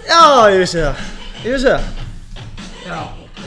Já, ég vissi það. Já.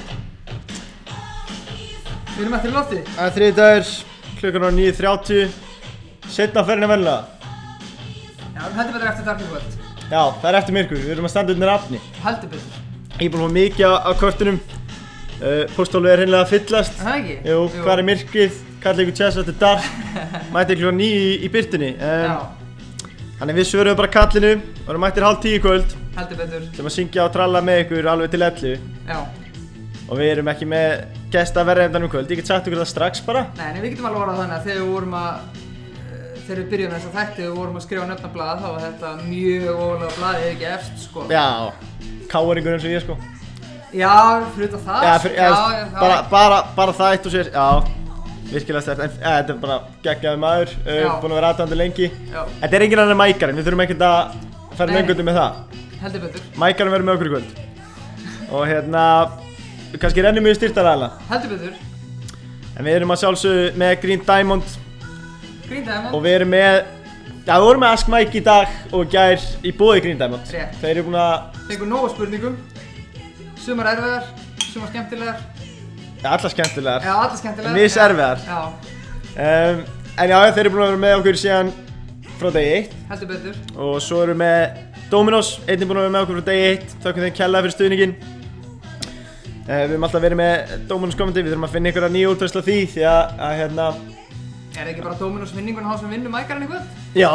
Við erum eftir í lofti. Það er þriðjudagur, klukkan er 9:30. Seinna ferðin en venjulega. Já, við heldur betur eftir dag í kvöld. Já, það er eftir myrkur. Við erum að standa undir nafni. Heldur betur. Ég er búinn að fá mikið á kortunum. Pósthólfið er hreinlega að fyllast. Er það ekki? Jú, hvað er myrkrið? Kallið ykkur chess after dark. Mætti klukkan 9 í birtunni. Já. Þannig við svöruðum bara kallinu og erum mættir 9:30 í kvöld. Heldur betur. Sem að syngja og tralla með ykkur alveg til 11. Já. Og við erum ekki með gesta verðendan kvöld. Ég get sagt ykkur það strax bara. Nei, við getum alveg orðað þannig að þegar við byrjum þess að þætti og vorum að skrifa nöfnablað þá var þetta mjög ofalega blað eða ekki efst sko. Já, káeringur eins og ég sko. Já, fyrir það. Bara það eitt og sér. Já, virkilega sterkt. En þetta er bara geggjaður maður. Búinn að vera aðdáandi lengi. Já. Þetta er enginn annar en Mækarinn. Við þurfum ekkert að fara löngundum með það. Heldur betur. Mækarinn verður með okkur í kvöld. Og við kannski rennum við styrktaraðila. Heldur betur. En við erum að sjálfsögðu með Green Diamond. Green Diamond. Og við erum með, við vorum með Ask Mike í dag og gær í boði Green Diamond. Rétt. Þeir eru búin að fengu nóg af spurningum. Sumar erfiðar, sumar skemmtilegar. Já, allar skemmtilegar. Já, allar skemmtilegar. Mis erfiðar. Já. En já, þeir eru búin að vera með okkur síðan frá degi 1. Heldur betur. Og svo erum við með Dominos, einnig búin að vera með okkur frá degi 1. Þökkum þeim kærlega fyrir stuðninginn. Við höfum alltaf verið með Dominos komandi, við þurfum að finna einhverja nýja útfærslu á því því að Er það ekki bara Dominos vinningun á sem vinnur Mækarinn í kvöld? Já,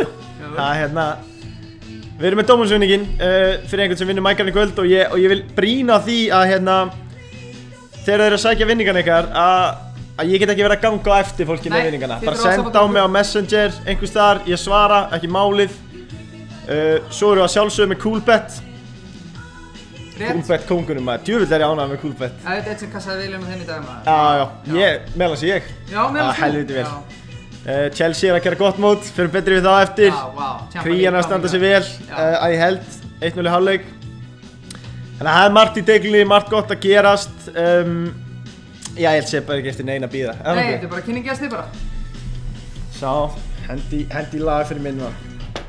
við erum með Dominos vinninginn fyrir einhvern sem vinnur Mækarinn í kvöld og ég vil brýna því að þegar þeir eru að sækja vinningarna ykkar að ég get ekki verið að ganga á eftir fólki með vinningana. Bara senda á mig á Messenger einhvers staðar, ég svara, ekki málið. Svo eru að sjálfsögðu með Coolbet. Coolbet kongunum maður, djúvill er ég ánægður með Coolbet. Það er eitt sem kassaði William með þeim í dag maður. Já, meðal sé ég. Já, meðal þú. Helviti vel. Chelsea er að gera gott mót, fyrir betri við þá eftir. Krían að standa sig vel, að ég held, 1-0 í hálfleik. Þannig að það er margt í deglunni, margt gott að gerast. Já, ég held sé bara ekki eftir neina að bíða. Nei, þetta er bara kynning gesti bara. Sá, hendi lag fyrir minn maður.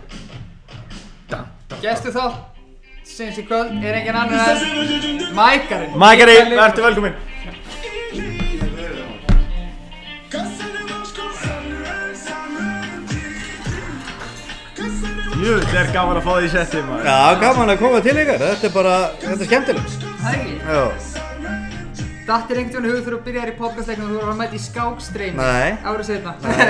Gestu þá. Sinns í kvöld er engin annar en Mækarinn. Mækarinn, verður velkominn. Jöfull er gaman að fá því í setti maður. Já, gaman að koma til ykkar, þetta er skemmtilegt. Það ekki? Já. Dattir einhvern veginn hugður þegar þú byrjar í podcastleiknum og þú voru að mæta í skákstreymi. Nei. Árið seinna.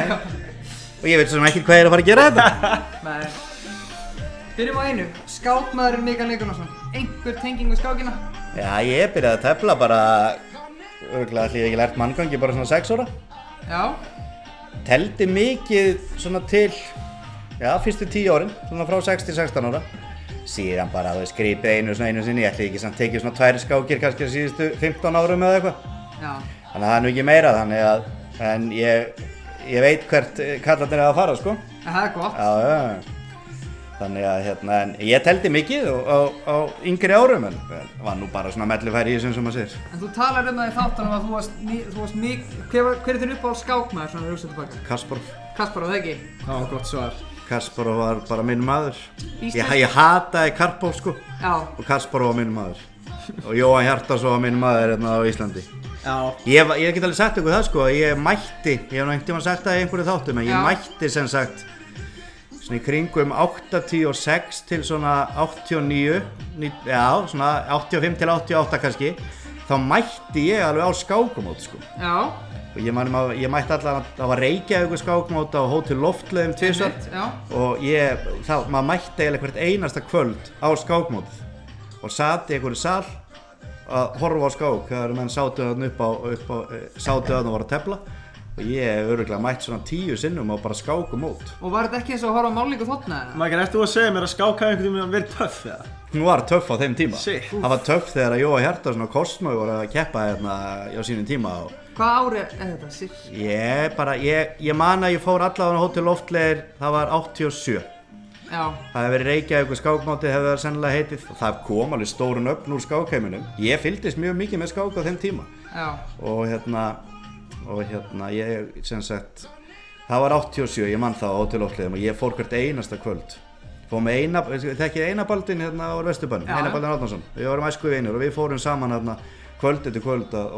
Og ég veit svo sem ekki hvað ég er að fara að gera þetta. Nei. Byrjum á einu, skákmaðurinn Mikael Nikolásson. Einhver tenging við skákina? Já, ég byrjaði að tefla bara, örugglega ætli ég ekki lært manngangi bara svona 6 ára. Já. Teldi mikið svona til, fyrstu 10 árin, svona frá 6 til 16 ára. Síðan bara, gripið einu sinni, ég ætli ekki samt tekið svona 2 skákir kannski síðustu 15 árum eða eitthvað. Já. Þannig að það er nú ekki meira, en ég veit hvert kallarnir er að fara, sko. Það er gott. Já. Þannig að en ég teldi mikið á yngri árum en var nú bara svona mellifæri í þessum sem maður sér. En þú talar það í þáttunum að þú varst mikið, hver er þinn uppáhalds skákmaður svona hugsa tilbaka? Kasparov. Kasparov, það ekki? Já, gott svar. Kasparov var bara minn maður. Ég hataði Karpov sko. Já. Og Kasparov var minn maður. Og Jóhann Hjartarson var minn maður hérna á Íslandi. Já. Ég get alveg sagt ykkur það sko, ég hef nú einhvern tímann sagt það í einhverju þáttum en ég mætti sem sagt svona í kringum 86 til svona 89, svona 85 til 88 kannski, þá mætti ég alveg á skákumót sko. Já. Og ég mætti allan, það var Reykjavíkur skákumót á Hótel Loftleiðum 2 og maður mætti eiginlega hvert einasta kvöld á skákumótið og sat í einhverju sal að horfa á skák þegar menn sátu þarna sátu þarna og voru að tefla. Og ég hef örugglega mætt svona 10 sinnum á bara skák-mót. Og var þetta ekki eins og að horfa á málningu þarna? Mækir, ertu að segja mér að skák hafi einhvern veginn verið töff eða? Hún var töff á þeim tíma. Það var töff þegar Jóhann Hjartarson og Cosmo voru að keppa hérna á sínum tíma. Hvað ári er þetta? Ég man að ég fór allavega á Hótel Loftleiðir, það var 87. Já. Það hefði verið Reykjavíkur skákmótið hefði það sennilega heitið og það kom alveg stóru nöfn úr skákheiminum. Ég fylgdist mjög mikið með skák á þeim tíma. Já. Og ég sem sagt það var 87, ég man það á Hótel Loftleiðum og ég fór hvert einasta kvöld Fórum með þekkið Einarbaldin hérna á Vesturbænum, Einarbaldin Árnason. Við vorum æskuvinir og við fórum saman hérna kvöld eftir kvöld að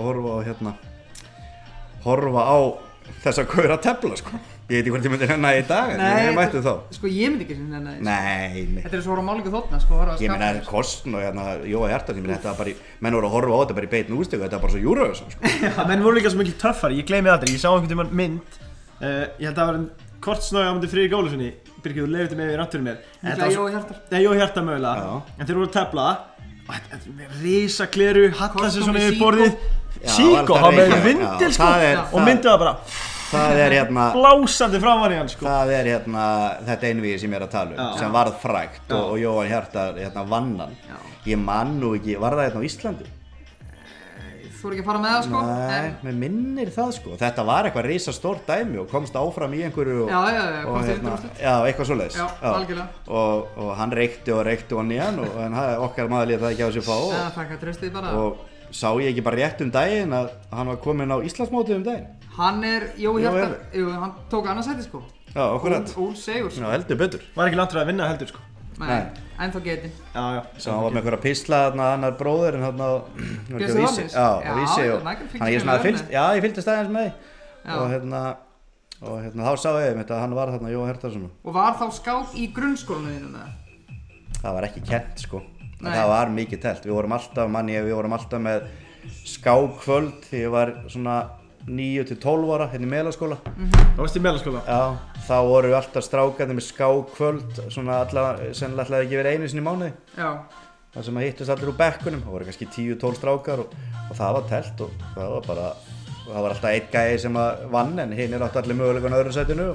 horfa á þessa gaura tefla sko. Ég veit ekki hvort ég myndi hérna í dag, en ég mætti þá. Sko ég myndi ekki hérna í. Nei. Þetta svo horfa á málingu þóttna sko, horfa á skapinu. Ég meina Kostn og hérna Jóa Hjartar, þetta var bara menn voru að horfa á þetta bara í beinni úrstöku, þetta var bara svo Eurovision sko. Já, menn voru líka svo mikil töffari, ég gleymi aldrei, ég sá einhvern tímann mynd, ég held að það var Kortsnói á mútið Friðrik Ólafssoni, Birgir, þú leifði mig við náttúrum mér. Þetta Jói Hjartar. Nei, Jói Hjartar mögulega, en þeir voru að tefla, risa gleru, halla sig svona yfir borðið, Síkó, hann með vindil sko, og myndið það bara. Það hérna blásandi framan í hann sko. Það hérna þetta einvígi sem ég að tala sem varð frægt og Jóhann Hjartar hérna vann hann. Ég man nú ekki, var það hérna á Íslandi? Þú ekki að fara með það sko? Nei, mér minnir það sko. Þetta var eitthvað risastórt dæmi og komst áfram í einhverju komst í undanúrslit. Já, eitthvað svoleiðis. Já, algjörlega. Og hann reykti og nýjan en okkar maður lét það ekki á sig fá. Já, þakka tröstið bara. Og sá ég ekki bara rétt daginn að hann var kominn á Íslandsmótið daginn? Hann Jói Hjartar, hann tók annarsæti sko. Já, okkurat. Úl Sigurs. Já, heldur betur. Var ekki langt að vinna heldur sko. Nei, ennþá getinn. Já. Svo hann var með einhverja písla þarna, annar bróðir en þarna Bjössi Þormins? Já, á Vísi og ég fylgdist aðeins með og þá sá ég að hann var þarna Jói Hjartarsson. Og var þá skák í grunnskólanum þínum eða? Það var ekki kennt sko, það var mikið telt. Við vorum alltaf með skákkvöld því ég var svona 9 til 12 ára hérna í Melaskóla. Það varst í Melaskóla? Já, þá voru við alltaf strákarnir með skákkvöld, svona sennilega ætlaði ekki verið einu sinni í mánuði. Já. Það sem hittust allir úr bekkunum, það voru kannski 10-12 strákar og það var telt og það var alltaf einn gæi sem vann en hinir áttu allir möguleika á öðru sætinu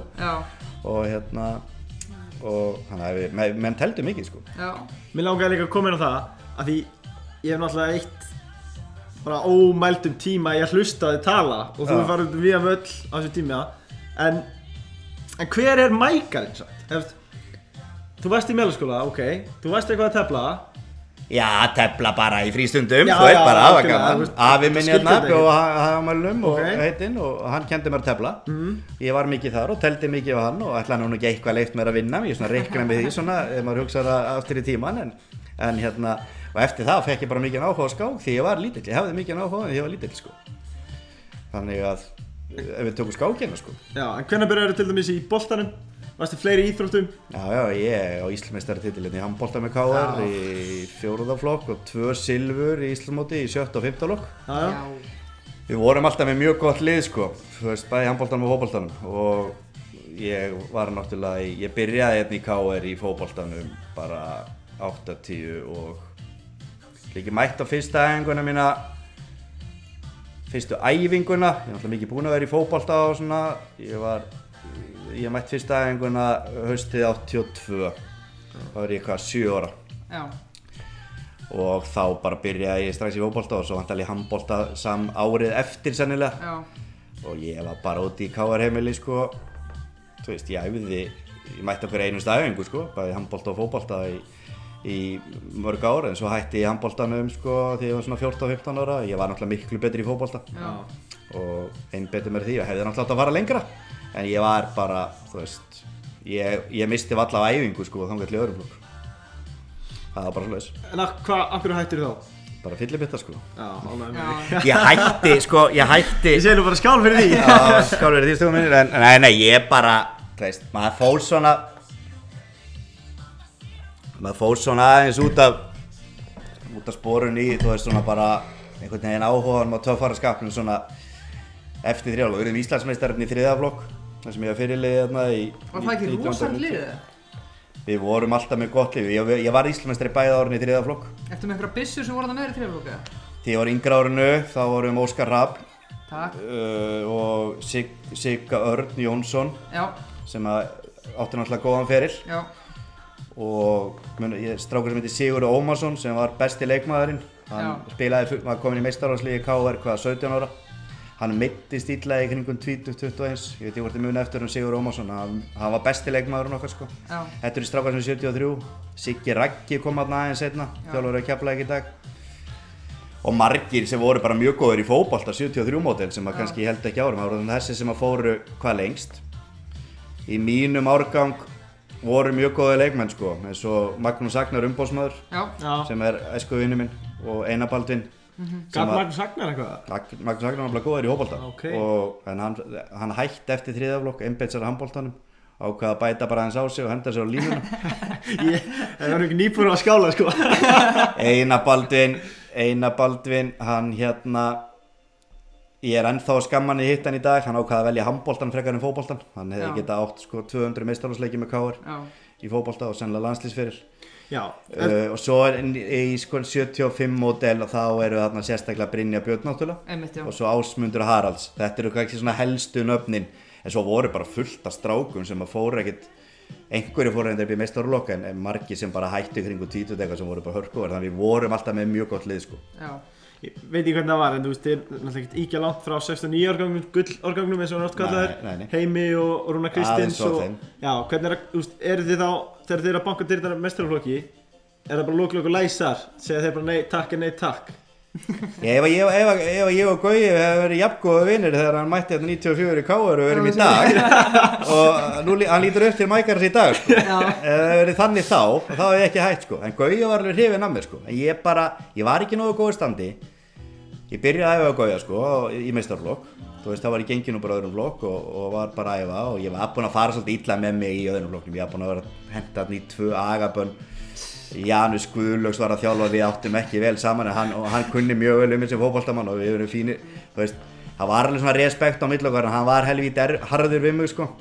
og þannig að menn teldu mikið sko. Já. Mér langaði líka að koma inn á það að því ég hef náttúrulega eitt bara ómældum tíma ég hlustaði tala og þú farið við að völl á þessu tíma en hver mækarinn satt? Þú varst í Melaskóla, þú varst eitthvað að tefla? Já, tefla bara í frístundum, þú veit bara, það var gaman. Afi minn hérna bjó á Hagamælum og heitinn og hann kendi mér að tefla. Ég var mikið þar og teldi mikið á hann og ætlaði nú ekki eitthvað leift mér að vinna. Ég svona reiknaði með því svona, ef maður hugsaði það aftur í tíman en hérna og eftir það fekk ég bara mikið áhuga á skák því ég var lítill, ég hefði mikið áhuga en ég var lítill sko. Þannig að ef við tökum skákina sko. Já, en hvenær byrjaðir til dæmis í boltanum? Varstu fleiri íþróttum? Já, ég á Íslandsmeistaratitilinn í handbolta með KR í 4. flokk og 2 silfur í Íslandsmóti í 7. og 5. flokk. Við vorum alltaf með mjög gott lið sko, þú veist, bæði í handboltanum og fótboltanum og ég var náttúrulega, ég byrjaði hérna í KR í fótboltanum bara 8-10 og líki mætt á fyrsta æfinguna mína, fyrstu æfinguna, ég er náttúrulega mikið búinn að vera í fótbolta og svona, ég mætt fyrsta æfinguna haustið 82, þá var ég eitthvað 7 ára. Já. Og þá bara byrjaði ég strax í fótbolta og svo vantaði ég handbolta árið eftir sennilega. Já. Og ég var bara úti í KR heimili sko, þú veist, ég mætti okkur einu æfingu sko, bæði handbolta og fótbolta í mörg ár en svo hætti ég handboltanum sko þegar ég var svona 14-15 ára. Ég var náttúrulega miklu betri í fótbolta og einbeiti mér því og hefði náttúrulega átt að fara lengra en ég var bara, þú veist, ég misti valla á æfingu sko þangað til í öðrum flokk. Það var bara svoleiðis. En af hverju hættir þá? Bara fyllibitta sko. Já, ánægður með því. Ég hætti. Ég segi nú bara skál fyrir því. Já, skál fyrir því stugum minnir en nei, ég bara, þú veist, maður fór svona aðeins út af sporun í, þú veist, svona bara einhvern veginn áhugaðan á töffaraskapnum svona eftir 3 ár. Við erum Íslandsmeistararnir í 3. flokk, þar sem ég var fyrirliði þarna í 19. Var það ekki rosalega liðið? Við vorum alltaf með gott lið. Ég var Íslandsmeistari bæði árin í 3. flokk. Ertu með einhverja byssur sem voru þarna með í 3. flokk eða? Þegar ég var yngra árinu, þá vorum við Óskar Rapp og Sigga Örn Jónsson sem átti náttúrulega góðan feril. Já. Og strákur sem heitir Sigurður Ómarsson sem var besti leikmaðurinn. Hann var komin í meistaraflokk KR 17 ára. Hann meiddist illa í kringum 20-21. Ég veit ekki hvort ég muni eftir Sigurður Ómarsson. Hann var besti leikmaðurinn okkar sko. Þetta strákar sem er 73. Siggi Raggi kom þarna aðeins seinna, þjálfari á Keflavík í dag. Og margir sem voru bara mjög góðir í fótbolta 73 módel sem kannski held ekki árum. Það voru þessi sem fóru hvað lengst. Í mínum árgang voru mjög góði leikmenn sko, eins og Magnús Agnar umboðsmaður sem æskuvinur minn og Einar Baldvin. Gat Magnús Agnar eitthvað? Magnús Agnar var bara góður í hópbolta en hann hætti eftir 3. flokk, einbeitt sér að handboltanum, ákvað að bæta bara aðeins á sig og henda sér á línuna. Það var ekki nýbúin að skála sko. Einar Baldvin, hann ég ennþá að skamma hann í hittan í dag, hann ákvað að velja handboltan frekar en fótboltan. Hann hefði getað átt sko 200 meistaraflokksleiki með KR í fótbolta og sennilega landsliðsferil. Og svo í sko 75 módel þá eru þarna sérstaklega Brynja Björn náttúrulega og svo Ásmundur Haralds. Þetta eru kannski svona helstu nöfnin, en svo voru bara fullt af strákum sem að fóru ekkert, einhverju fóru reyndar upp í meistaraflokk en margir sem bara hættu kringu 20 eitthvað sem voru bara hörkuver, þannig við vorum alltaf með mjög gott lið sko. Ég veit ekki hvernig það var, en þú veist, þið er náttúrulega ekkert íkja langt frá 69 árgangnum, gullárgangnum eins og hann oft kallaðir, Heimi og Rúnar Kristins og hvernig eru þið þá, þegar þið eru að banka dyrnar meistaraflokki, er það bara lók og læsar, segja þeir bara nei takk en nei takk? Ef ég og Gaui hefur verið jafngóðu vinir þegar hann mætti hérna 94 í KR og verðum í dag og hann lítur upp til Mækaras í dag sko. Ef það hefur verið þannig þá hef ég ekki hætt sko, en Gaui var alveg hrifinn af mér sko, en ég var ekki nógu góðu standi. Ég byrjaði að æfa Gauja sko í meistaraflokk, þú veist það var í genginu bara öðrum flokk og var bara að æfa og ég var búinn að fara svolítið illa með mig í öðrum flokknum, ég var búinn að vera henta þarna í 2 agabönn. Janus Guðlaugs var að þjálfa, við áttum ekki vel saman en hann kunni mjög vel mig sem fótboltamann og við erum fínir, þú veist, það var alveg svona respekt á milli okkar en hann var helvíti harður við mig sko.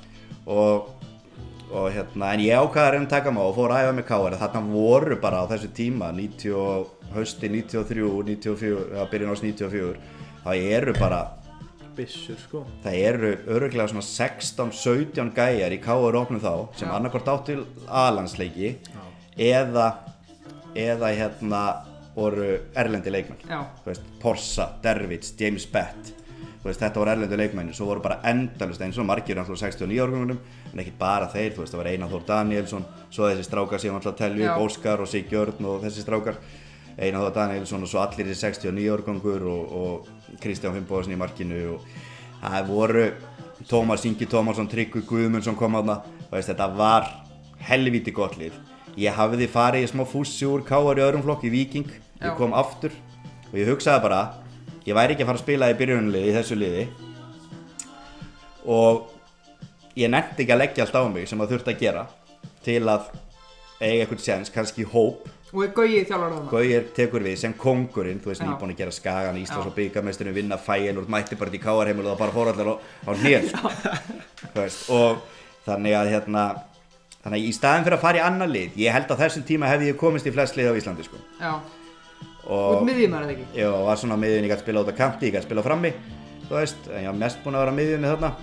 Og en ég ákvaði að reyna að taka mig og fór að æfa með KR, þarna voru bara á þessu tíma, hausti 93, 94, byrjun ás 94, það eru bara byssur sko. Það eru örugglega svona 16-17 gæjar í KR opnum þá sem annarkvort áttu A-landsleiki eða voru erlendi leikmenn, þú veist, Porsa, Dervits, James Bett, þú veist, þetta voru erlendi leikmenn, svo voru bara endalaust eins og margir náttúrulega 69 árgangunum, en ekki bara þeir, þú veist, það var Einar Þór Danielsson, svo þessi strákar sem alltaf telju upp, Óskar og Siggjörn og þessi strákar, Einar Þór Danielsson og svo allir þessi 69 árgangur og Kristján Finnbogason í markinu og það voru Tómas Ingi Tómasson, Tryggvi Guðmundsson kom þarna, þú veist, þetta var helvíti gott lið. Ég hafði farið í smá fússi úr KR í öðrum flokk í Víking, ég kom aftur og ég hugsaði bara, ég væri ekki að fara að spila í byrjunarliði í þessu liði og ég nefndi ekki að leggja allt á mig sem það þurfti að gera til að eiga eitthvað séns, kannski hóp. Og Gaui þjálfar þarna? Gaui tekur við sem kóngurinn, þú veist, nýbúinn að gera Skagan, Íslands og bikarmeisturinn, vinna Feyenoord, mætti bara í KR heimil og það bara fór allir á hnén sko. Þú veist, og þannig að í staðinn fyrir að fara í annar lið, ég held að þessum tíma hefði ég komist í flest lið á Íslandi sko. Og miðjumaður eða ekki? Já, var svona miðjun, ég gæti spila út á kanti, ég gæti spila frammi, þú veist, en ég var mest búinn að vera miðjunni þarna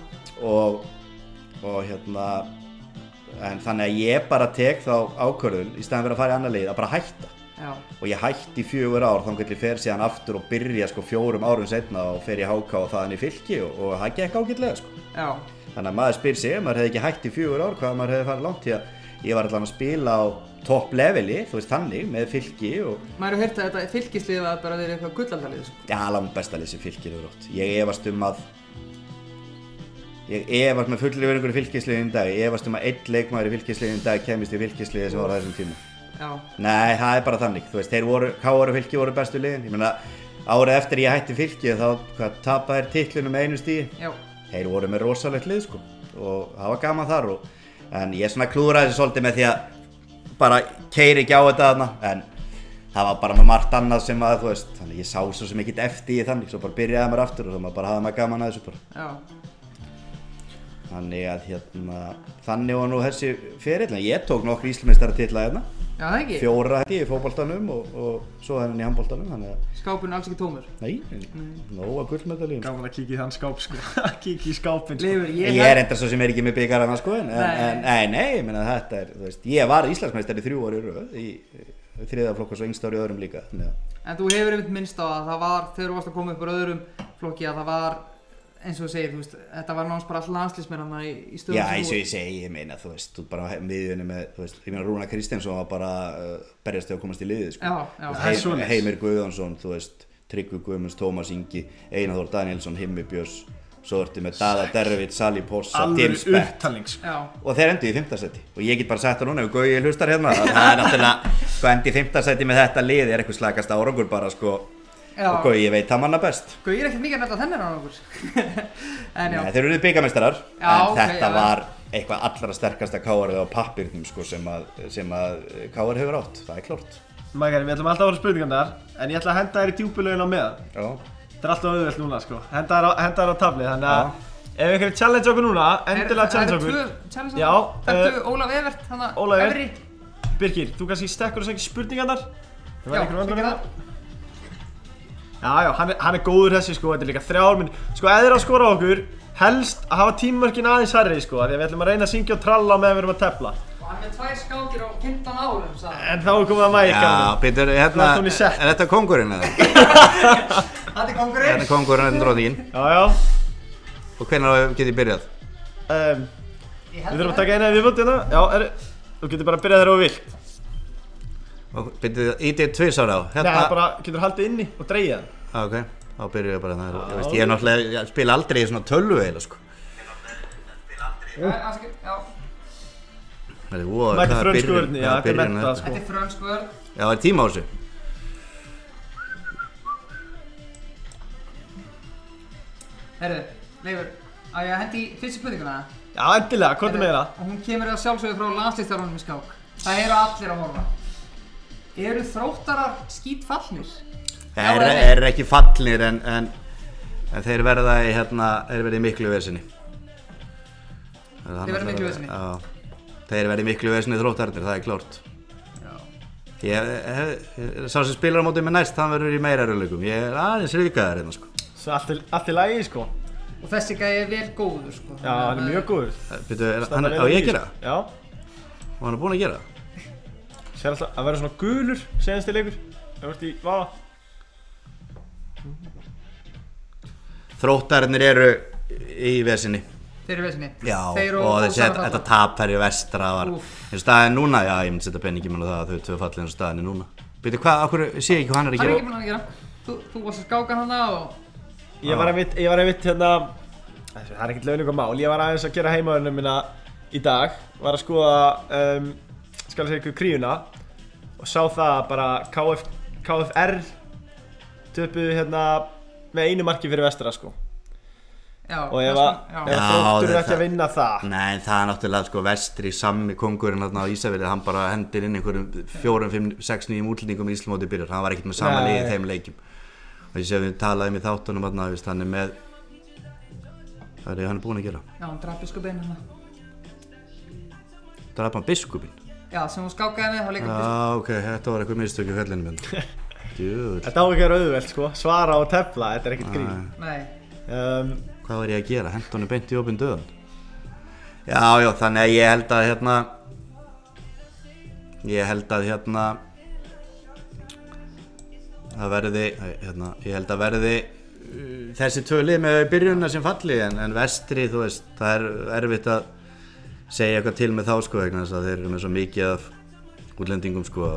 en þannig að ég bara tek þá ákvörðun í staðinn fyrir að fara í annar lið að bara hætta. Og ég hætti í 4 ár, þannig ég fer síðan aftur og byrja sko 4 árum seinna og fer í HK og þaðan í Fylki og það gekk ágætlega sko. Þannig að maður spyr sig, maður hefði ekki hætt í 4 ár, hvað maður hefði farið langt í að ég var allan að spila á topp leveli, þú veist þannig, með Fylki og... Maður hefur heyrt að þetta Fylkislið var bara verið eitthvað gullaldalið sko. Já, langt besta lið sem Fylkir hefur átt. Ég efast með fullri virðingu í Fylkisliðin í dag, ég efast að einn leikmaður í Fylkisliðin í dag kemist í Fylkisliði sem var á þessum tíma. Nei, það er bara þannig, þú veist, KR og Fylki voru bestu liðin, ég meina árið eftir ég hætti Fylki þá tapaði þeir titlunum með 1 stigi. Þeir voru með rosalegt lið sko og það var gaman þar en ég svona klúðraði þessu svolítið með því að bara keyri ekki á þetta þarna en það var bara með margt annað sem að þú veist, þannig ég sá svo sem ekkert eftir í þannig, svo bara byrjaði maður aftur og svo bara hafði maður gaman að þessu bara. Þannig að þannig var nú þessi ferill, en ég tók nokkru Íslandsmeistaratitla hérna. Já, það ekki? 4 hætti í fótboltanum og svo í handboltanum, þannig að... Skápurinn alls ekki tómur? Nei, nóga gullmedalíum. Gaman að kíkja í þann skáp sko, kíkja í skápinn sko. Leifur, ég er enda svo sem er ekki með byggarana sko, nei, ég meina þetta er, þú veist, ég var Íslandsmeistari 3 ári í röð í 3. flokk og svo yngst ári í öðrum líka, þannig að... En þú hefur einmitt minnst á að það var, þegar þú varst að koma upp úr öðrum flokki að það var eins og þú segir, þú veist, þetta var náttúrulega bara all landsliðsmenn í stöðum. Já, eins og ég segi, ég meina, þú veist, þú bara miðjunni með, þú veist, ég meina Rúnar Kristinsson var bara berjast til að komast í liðið, sko. Heimir Guðjónsson, þú veist, Tryggvi Guðmunds, Tómas Ingi, Einar Þór Danielsson, Himmi Björns, svo ertu með Dada Dervitt, Sali Possa, Tim Spett og þeir endur í 5. sæti og ég get bara sagt það núna ef Gauji hlustar hérna það er náttúrulega, sko endi í 5. sæti með þetta lið er eitthvað slagast árangur bara sko og Gauji veit það manna best Gauji ekkert mikið að nefna þennan árangur Nei, þeir eru bikarmeistarar en þetta var eitthvað allra sterkasta KR á pappírnum sko sem að KR hefur átt, það klárt Mækari, við ætlum alltaf að vera spurningarnar en ég ætla að henda þér í djúpulögin á meðan Þetta er alltaf auðvelt núna sko, henda þér á tabli þannig að ef ykkur challenge okkur núna, endilega challenge okkur Já, Þekktu Ólaf Evert, þannig Ólaf Evert Birkir, þú kannski stekkur og segir spurningarnar Já, hann er góður þessi sko, þetta er líka 3 minn Sko, ef þið að skora okkur, helst að hafa tímamörkin aðeins hærri sko því að við ætlum að reyna að syngja og tralla meðan við erum að tefla Hann er 2 skákir á 15 árum, sagði En þá er komið að mæka Já, Pétur, hérna, er þetta kóngurinn eða? Þetta er kóngurinn? Þetta er kóngurinn, þetta er dróðín Já Og hvenær get ég byrjað? Við þurfum að taka eina viðbót hérna Já, þú getur bara að byrja þegar þú vilt Og Pétur, ítið 2 ára á Nei, bara getur haldið inni og dreigja það Ok, þá byrjum ég bara það Ég er náttúrulega, ég spila aldrei í svona tölvu eða sko Mætti frönsku vörðni, já, þetta er mentað sko Þetta er frönsku vörð Já, það er tíma á þessu Herru, Leifur, á ég að hendi í fyrstu spurninguna Já, endilega, hvað er með það? Og hún kemur að sjálfsögðu frá landsliðsþjálfaranum í skák Það eru allir að horfa Eru Þróttarar skítfallnir? Þeir eru ekki fallnir en þeir verða í þeir verða í miklu vesinni Þeir verða miklu vesinni? Já Þeir verði miklu vesinni Þróttararnir, það er klárt Sá sem spilar á móti með næst, hann verður í meira erfiðleikum Ég er aðeins ryðgaðar hérna sko Svo allt í lagi sko Og þessi gæi er vel góður sko Já, hann er mjög góður Á ég að gera? Já Og hann er búinn að gera? Sér alltaf að vera svona gulur senasti leikur Það vart í vafa Þróttararnir eru í vesinni Þeir eru í vesinni? Já, og þetta tap þær í vestra var eins og staðin núna, já ég myndi setja peningi með það að þau 2 fallið eins og staðin núna Býtu hvað, okkur sé ég ekki hvað hann er að gera? Hann er ekki búinn að gera Þú varst að skáka hana og Ég var einmitt hérna það er ekkert launung og mál, ég var aðeins að gera heimaðurinn minna í dag var að skoða skal ég segja ykkur kríuna og sá það bara KFR töpuðu hérna með 1 marki fyrir vestra sko Já, og ef Þróttur ekki að vinna það Nei, það er náttúrulega sko vestri sammi kóngurinn á Ísafirði hann bara hendir inn einhverjum 4, 5, 6, 9 útlendingum í Íslamóti byrjar hann var ekkert með sama liði í þeim leikjum og ég sé að við talaðum í þáttunum hann er með hvað er hann búinn að gera? Já, hann draf biskupinn Draf hann biskupinn? Já, sem hún skákaði með, þá líka biskup Já, ok, þetta var eitthvað mistökk í fjallinu minn Þetta á ekki að vera auðvelt sko, svara og tefla, þetta er ekkert grín Nei Hvað var ég að gera? Hent honum beint í opinn döðan? Já, þannig að ég held að það verði ég held að verði þessi 2 lið með byrjunna sem falli en vestri, þú veist, það er erfitt að segja eitthvað til með þá sko vegna þess að þeir eru með svo mikið af útlendingum sko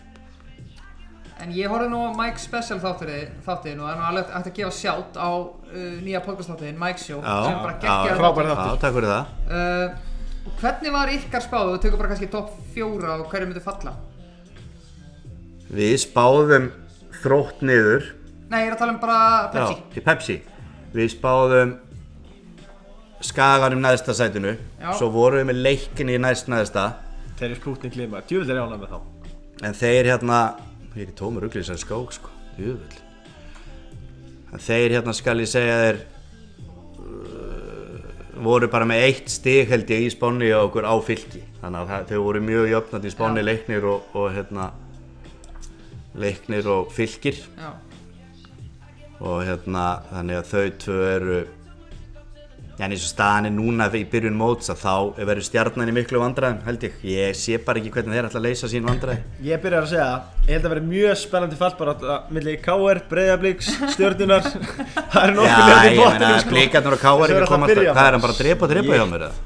En ég horfði nú á Mike Special þáttinn og það er nú alveg hægt að gefa sjátt á nýja podcast-þáttinn, Mike Show sem bara geggjaður frábær þáttur. Já, takk fyrir það. Hvernig var ykkar spáð? Þú tekur bara kannski topp 4 og hverju myndu falla? Við spáðum Þrótt niður. Nei, ég er að tala um bara Pepsi. Já, í Pepsi. Við spáðum Skaganum neðsta sætinu. Já. Svo vorum við með Leikni í næst neðsta. Þeir eru Spútnik liðmaður, djöfull er ég ánægður með þá. En þeir ég er ekki tómur ruglið þessari skák sko, djöfull. En þeir skal ég segja þér voru bara með 1 stig held ég í spánni og okkur á Fylki. Þannig að þau voru mjög jöfnandi í spánni Leiknir og Leiknir og Fylkir. Já. Og þannig að þau 2 eru en eins og staðan er núna í byrjun móts að þá verður Stjarnan í miklu vandræðum held ég. Ég sé bara ekki hvernig þeir ætla að leysa sín vandræði. Ég byrjar að segja ég held að verði mjög spennandi fallbarátta milli KR, Breiðabliks, Stjörnunar. Það er nokkuð liðið í botninum sko. Blikarnir og KR ekki komast að hvað er hann bara að drepa hjá mér eða?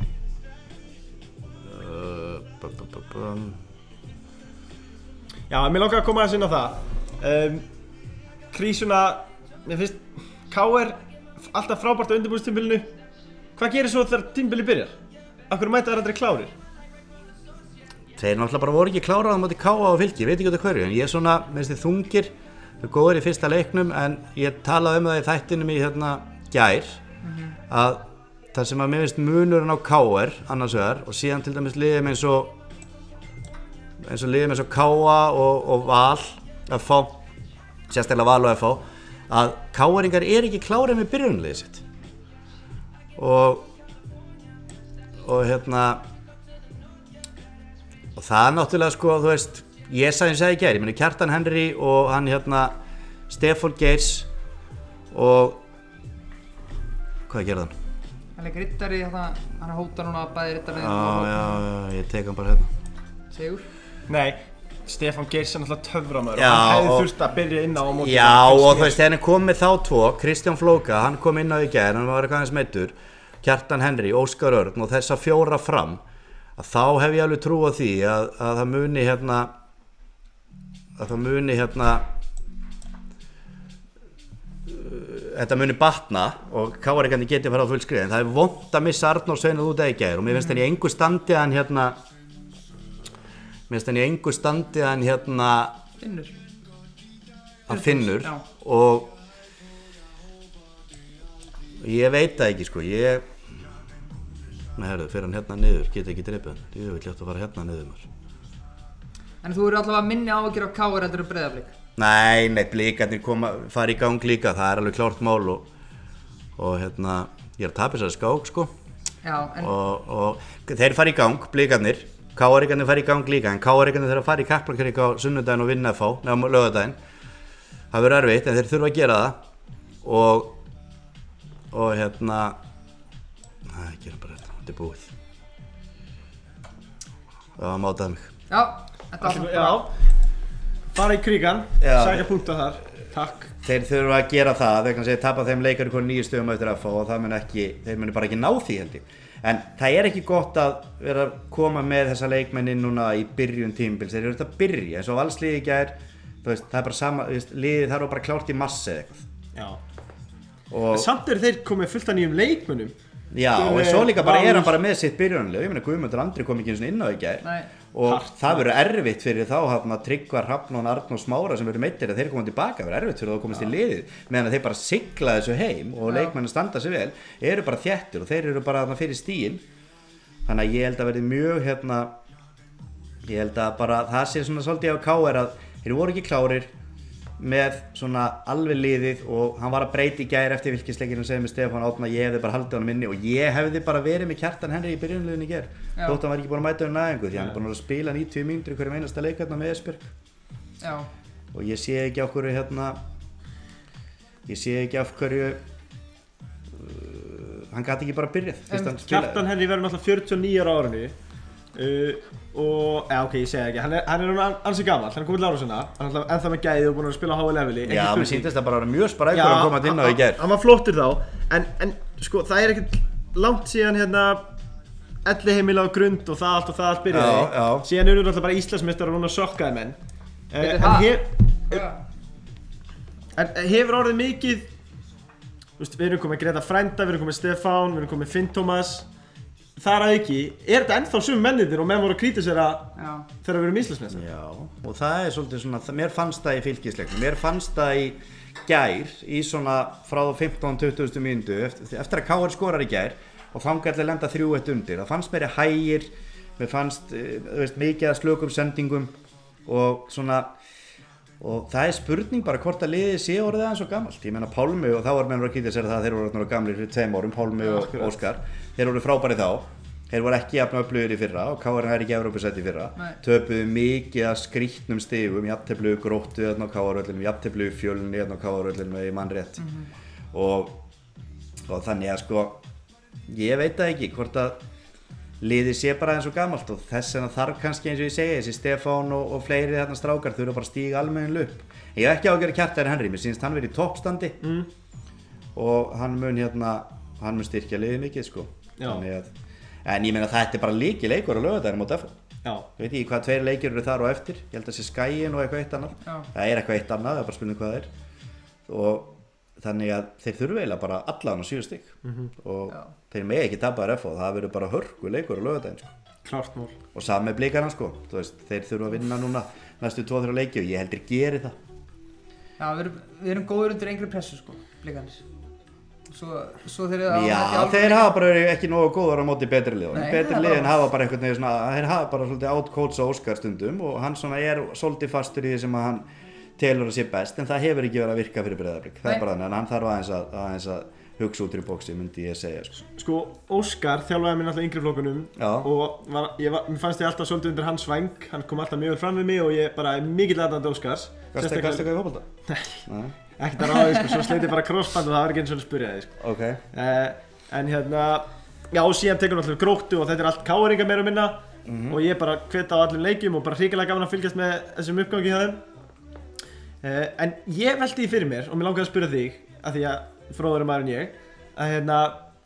Já, mér langar að koma aðeins inn á það. Krísuna, mér finnst KR alltaf frábært á undirbúningstímabilinu. Hvað gerir svo þegar tímabilið byrjar? Af hverju mæta þær aldrei klárir? Þeir náttúrulega bara voru ekki kláraði á móti KA og Fylki, ég veit ekki út af hverju, en ég er svona, minnst þið þungir, þau góður í fyrsta leiknum, en ég talaði það í þættinum í gær, að það sem að mér finnst munurinn á KR annars vegar og síðan til dæmis liðum eins og KA og Val FH, sérstaklega Val og FH, að KR-ingar ekki klárið með byrjunarliðið sitt og það er náttúrulega sko, þú veist, ég sagði í gær, ég meni Kjartan Henry og hann Stefán Geirs og hvað gerði hann? Hann er riddari, hann hótar núna bæði riddarinn. Já, ég tek hann bara Sigur? Nei, Stefán Geirs er náttúrulega töframöður og hann hefði þurft að byrja inn á móti. Já, og þú veist, henni kom með þá tvo, Kristján Flóka, hann kom inn á í gær, hann var eitthvað aðeins meiddur, Kjartan Henry, Óskar Örn og þessa 4 fram, að þá hef ég alveg trú á því að það muni þetta muni batna og KR-ingarnir geti að fara á full skrið, en það er vont að missa Arnór Sveinar út í gær og mér finnst hann í engu standi að hann Finnur og ég veit það ekki sko, fyrir hann niður, geti ekki dreipið hann, ég vil hjátt að fara niður maður. En þú eru allavega minni áhyggjur af KR heldur en Breiðablik? Nei, Blikarnir fara í gang líka, það er alveg klárt mál og ég er að tapa þessari skák sko. Já, og þeir fara í gang, Blikarnir, KR-ingarnir fara í gang líka, en KR-ingarnir þeir að fara í Kaplakrika á sunnudaginn og vinna FH, neða laugardaginn, það verður erfitt en þeir þurfa að gera það og nei, gera bara þetta er búið. Það mátaði mig. Já, þetta var Já, fara í Krikan, sækja punkta þar, takk. Þeir þurfa að gera það, þeir kannski tapa þeim leikar í 9 stigum eftir FH og þeir muni bara ekki ná því held ég. En það er ekki gott að vera að koma með þessa leikmenni núna í byrjun tímabils, þeir eru að byrja, eins og Valsliðið í gær, það er bara sama, liðið þar var bara klárt í massi eða eitthvað. Já. Og samt þeir komið fullt af nýjum leikmönnum. Já, og svo líka bara hann bara með sitt byrjunarlið, ég meina Guðmundur Andri kom ekki eins og inn á í gær. Nei. Og það verður erfitt fyrir þá Tryggvar, Hrafn og Arnór Smára sem verður meiddir að þeir koma tilbaka, verður erfitt fyrir þá að komast í liðið meðan að þeir bara sigla þessu heim og leikmennin standa sig vel, eru bara þéttir og þeir eru bara fyrir stíl. Þannig að ég held að verði mjög ég held að bara það sé svona svolítið á KR að þeir voru ekki klárir með svona alveg liðið og hann var að breyta í gær eftir Fylkisleikinn og segði með Stefán Átna ég hefði bara haldið honum inni og ég hefði bara verið með Kjartan Henry í byrjunarliðinu í gær þótt hann var ekki búinn að mæta næðingu því hann er búinn að spila 90 mínútur í hverjum einasta leik með Esbjörg. Já. Og ég sé ekki af hverju hann gat ekki bara byrjað Kjartan Henry verður náttúrulega 49 ára á árinu og ég segi ekki, hann er ansi gamall, hann er komið til ára sinna, hann er ennþá með gæði og búinn að spila á háu leveli. Já, mér sýndist það bara að vera mjög sprækur að koma inn á í gær. Hann var flottur þá, en sko það er ekkert langt síðan Elliheimili á Grund og það allt byrjaði. Síðan eru náttúrulega bara Íslandsmeistarar og núna sokkaði menn. En hefur orðið mikið, við erum komið Greta Frænda, við erum komið Stefán, við erum komið Finn Tómas. Þar að ekki, er þetta ennþá sum mennirnir og menn voru að kritisera þegar við erum Íslandsmeistarar? Já, og það er svolítið svona, mér fannst það í Fylkisleiknum, mér fannst það í gær, í svona frá 15-20 mínútu, eftir að KR skorar í gær og þangað til að lenda 3-1 undir, það fannst mér hægir, mér fannst, mikið að slökum sendingum og svona, og það er spurning bara hvort að liðið sé orðið aðeins og gamalt. Ég meina Pálmi og þá var menn að kritisera það að þeir voru orðnir gamlir fyrir 2 árum, Pálmi og Óskar. Þeir voru frábæri þá, þeir voru ekki jafn öflugir í fyrra og KR er ekki Evrópusæti í fyrra. Töpuðu mikið að skrýtnum stigum, jafnteflu Gróttu þarna á KR-völlunum, jafnteflu Fjölni þarna á KR-völlunum ef ég man rétt. Og þannig að sko, ég veit það ekki hvort að liðið sé bara eins og gamalt og þess vegna þarf kannski eins og ég segi, þessi Stefán og fleiri þarna strákar þurfa bara að stíga almennilega upp. Ég hef ekki á að gera Kjartan Henry, mér sýnist hann verið í toppstandi og hann mun styrkja liðið mikið sko. En ég meina þetta er bara leikur á laugardaginn mót FH. Ég veit ekki hvað 2 leikir eru þar og eftir, ég held að sé Skæin og eitthvað eitt annað. Það er eitthvað eitt annað, það er bara spurning hvað það er. Og þannig að þeir þurfa eiginlega bara allan á 7 stig og þeir megi ekki tapa þér FH, það verður bara hörku leikur á laugardaginn sko. Klárt mál. Og sami með Blikana sko, þú veist, þeir þurfa að vinna núna næstu 2-3 leiki og ég heldur geri það. Já, við erum góður undir engri pressu sko, Blikanir. Svo þeir þeir hafa bara ekki nógu góður á móti betri liðum. Betri liðin hafa bara einhvern veginn svona, þeir hafa bara svolítið outcoacha Óskar stundum og hann svona svolítið fastur í því sem að hann telur að sé best, en það hefur ekki verið að virka fyrir Breiðablik. Það bara þannig, en hann þarf aðeins að hugsa út í boxi, myndi ég segja sko. Sko, Óskar þjálfaði mig náttúrulega yngri flokkunum og mér fannst ég alltaf svolítið undir hans væng, hann kom alltaf mjög vel fram við mig og ég bara mikill aðdáandi Óskars. Gastu eitthvað í fótbolta? Nei, ekkert að ráði sko, svo sleiti bara crossband og það var ekki eins og að spyrja þig sko. Okay. En hérna, já og síðan tekur náttúrulega Gróttu og þetta allt káringa meira og minna og ég bara hvet á allum leikjum og bara hrikalega gaman að fylgjast með þessum uppgangi hjá þeim. En ég velti því fyrir mér og mér langaði að spyrja þig, af því að fróðari maður en ég, að hérna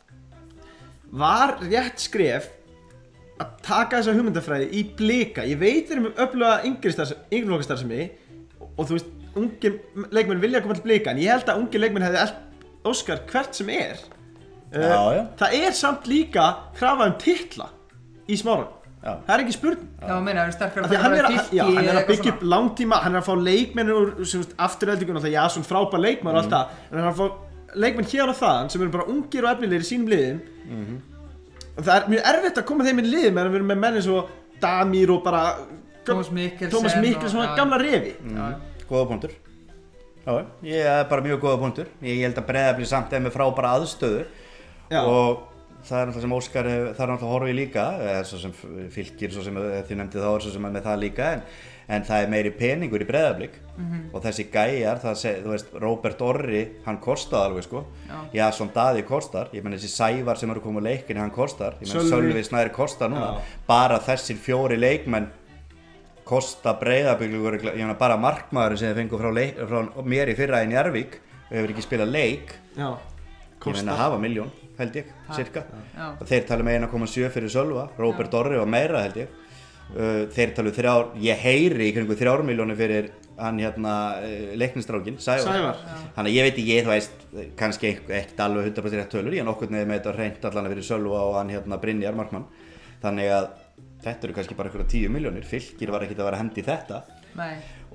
var rétt skref að taka þessa hugmyndafræði í Blika. Ég veit þeir öfluga yngri flokkastarfsemi og þú veist, ungir leikmenn vilja koma til Blika, en ég held að ungir leikmenn hefði elt Óskar hvert sem er. Já. Það samt líka krafa titla í Smáranum. Það ekki spurning. Já, meina, það sterkara að hann að byggja upp langtíma, hann að fá leikmenn úr afturöldingun, alltaf Jason frábær leikmann og allt það, en hann að fá leikmenn hér og þaðan sem eru bara ungir og efnilegir í sínum liðum. Og það mjög erfitt að koma þeim inn í liðum meðan við erum með menn eins og Damir og bara Thomas Mikkelsen, svona gamla refi. Góða punktur. Já, ég bara mjög góða punktur. Ég held að Breiðablik samt með frábæra aðstöðu og það náttúrulega sem Óskar það náttúrulega horfið líka, svo sem Fylkir, svo sem þið nefndið þá svo sem með það líka, en það meiri peningur í Breiðablik og þessi gæjar, þú veist, Róbert Orri, hann kostaði alveg sko, Jason Daði kostar, ég menn þessi Sævar sem eru komið á leikinni, hann kostar, ég menn Sölvi Snær kostar núna, bara þessir 4 leikmenn kosta Breiðablik, ég menn bara markmaðurinn sem þið fengu frá mér í fyrra í Njarðvík og hefur ekki spilað leik, ég menn að hafa 1 milljón. Held ég, cirka. Og þeir tala með 1,7 fyrir Sölva, Róbert Orri og meira held ég. Þeir tala ég heyri í kringu 3 milljónir fyrir hann hérna leiknistrákin, Sævar. Þannig að ég veit ekki, þú veist, kannski ekkert alveg 100% rétt tölur, ég nokkurn veginn með þetta hreint allan fyrir Sölva og hann hérna Brynjar Markmann. Þannig að þetta eru kannski bara einhverja 10 milljónir, Fylkir var ekkert að vera að henda í þetta. Nei.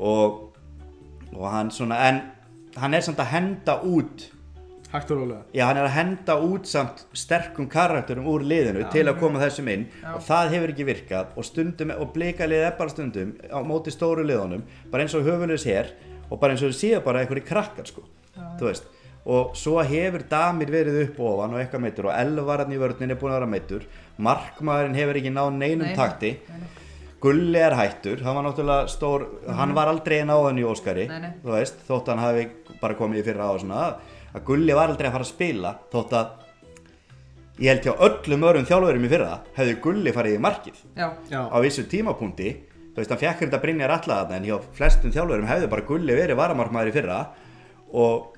Og hann svona, en hann samt að henda út hægt og rólega. Já, hann að henda út samt sterkum karakterum úr liðinu til að koma þessum inn og það hefur ekki virkað og stundum, og Blikaliðið bara stundum á móti stóru liðunum, bara eins og höfuðlaus hér og bara eins og þau séu bara einhverjir krakkar sko, þú veist. Og svo hefur Damir verið upp og ofan og eitthvað meittur og Elvararn í vörninni búin að vera meittur, markmaðurinn hefur ekki náð neinum takti, Gulli hættur, hann var náttúrulega stór, hann var aldrei einn á hann í Óskari, þú veist, þótt hann hafi bara komið í fyrra á svona að Gulli var aldrei að fara að spila þótt að ég held hjá öllum öðrum þjálfurum í fyrra hefði Gulli farið í markið á vissu tímapunkti, þú veist, hann fekk þetta Brynjar alla þarna en hjá flestum þjálfurum hefði bara Gulli verið varamarkmaður í fyrra og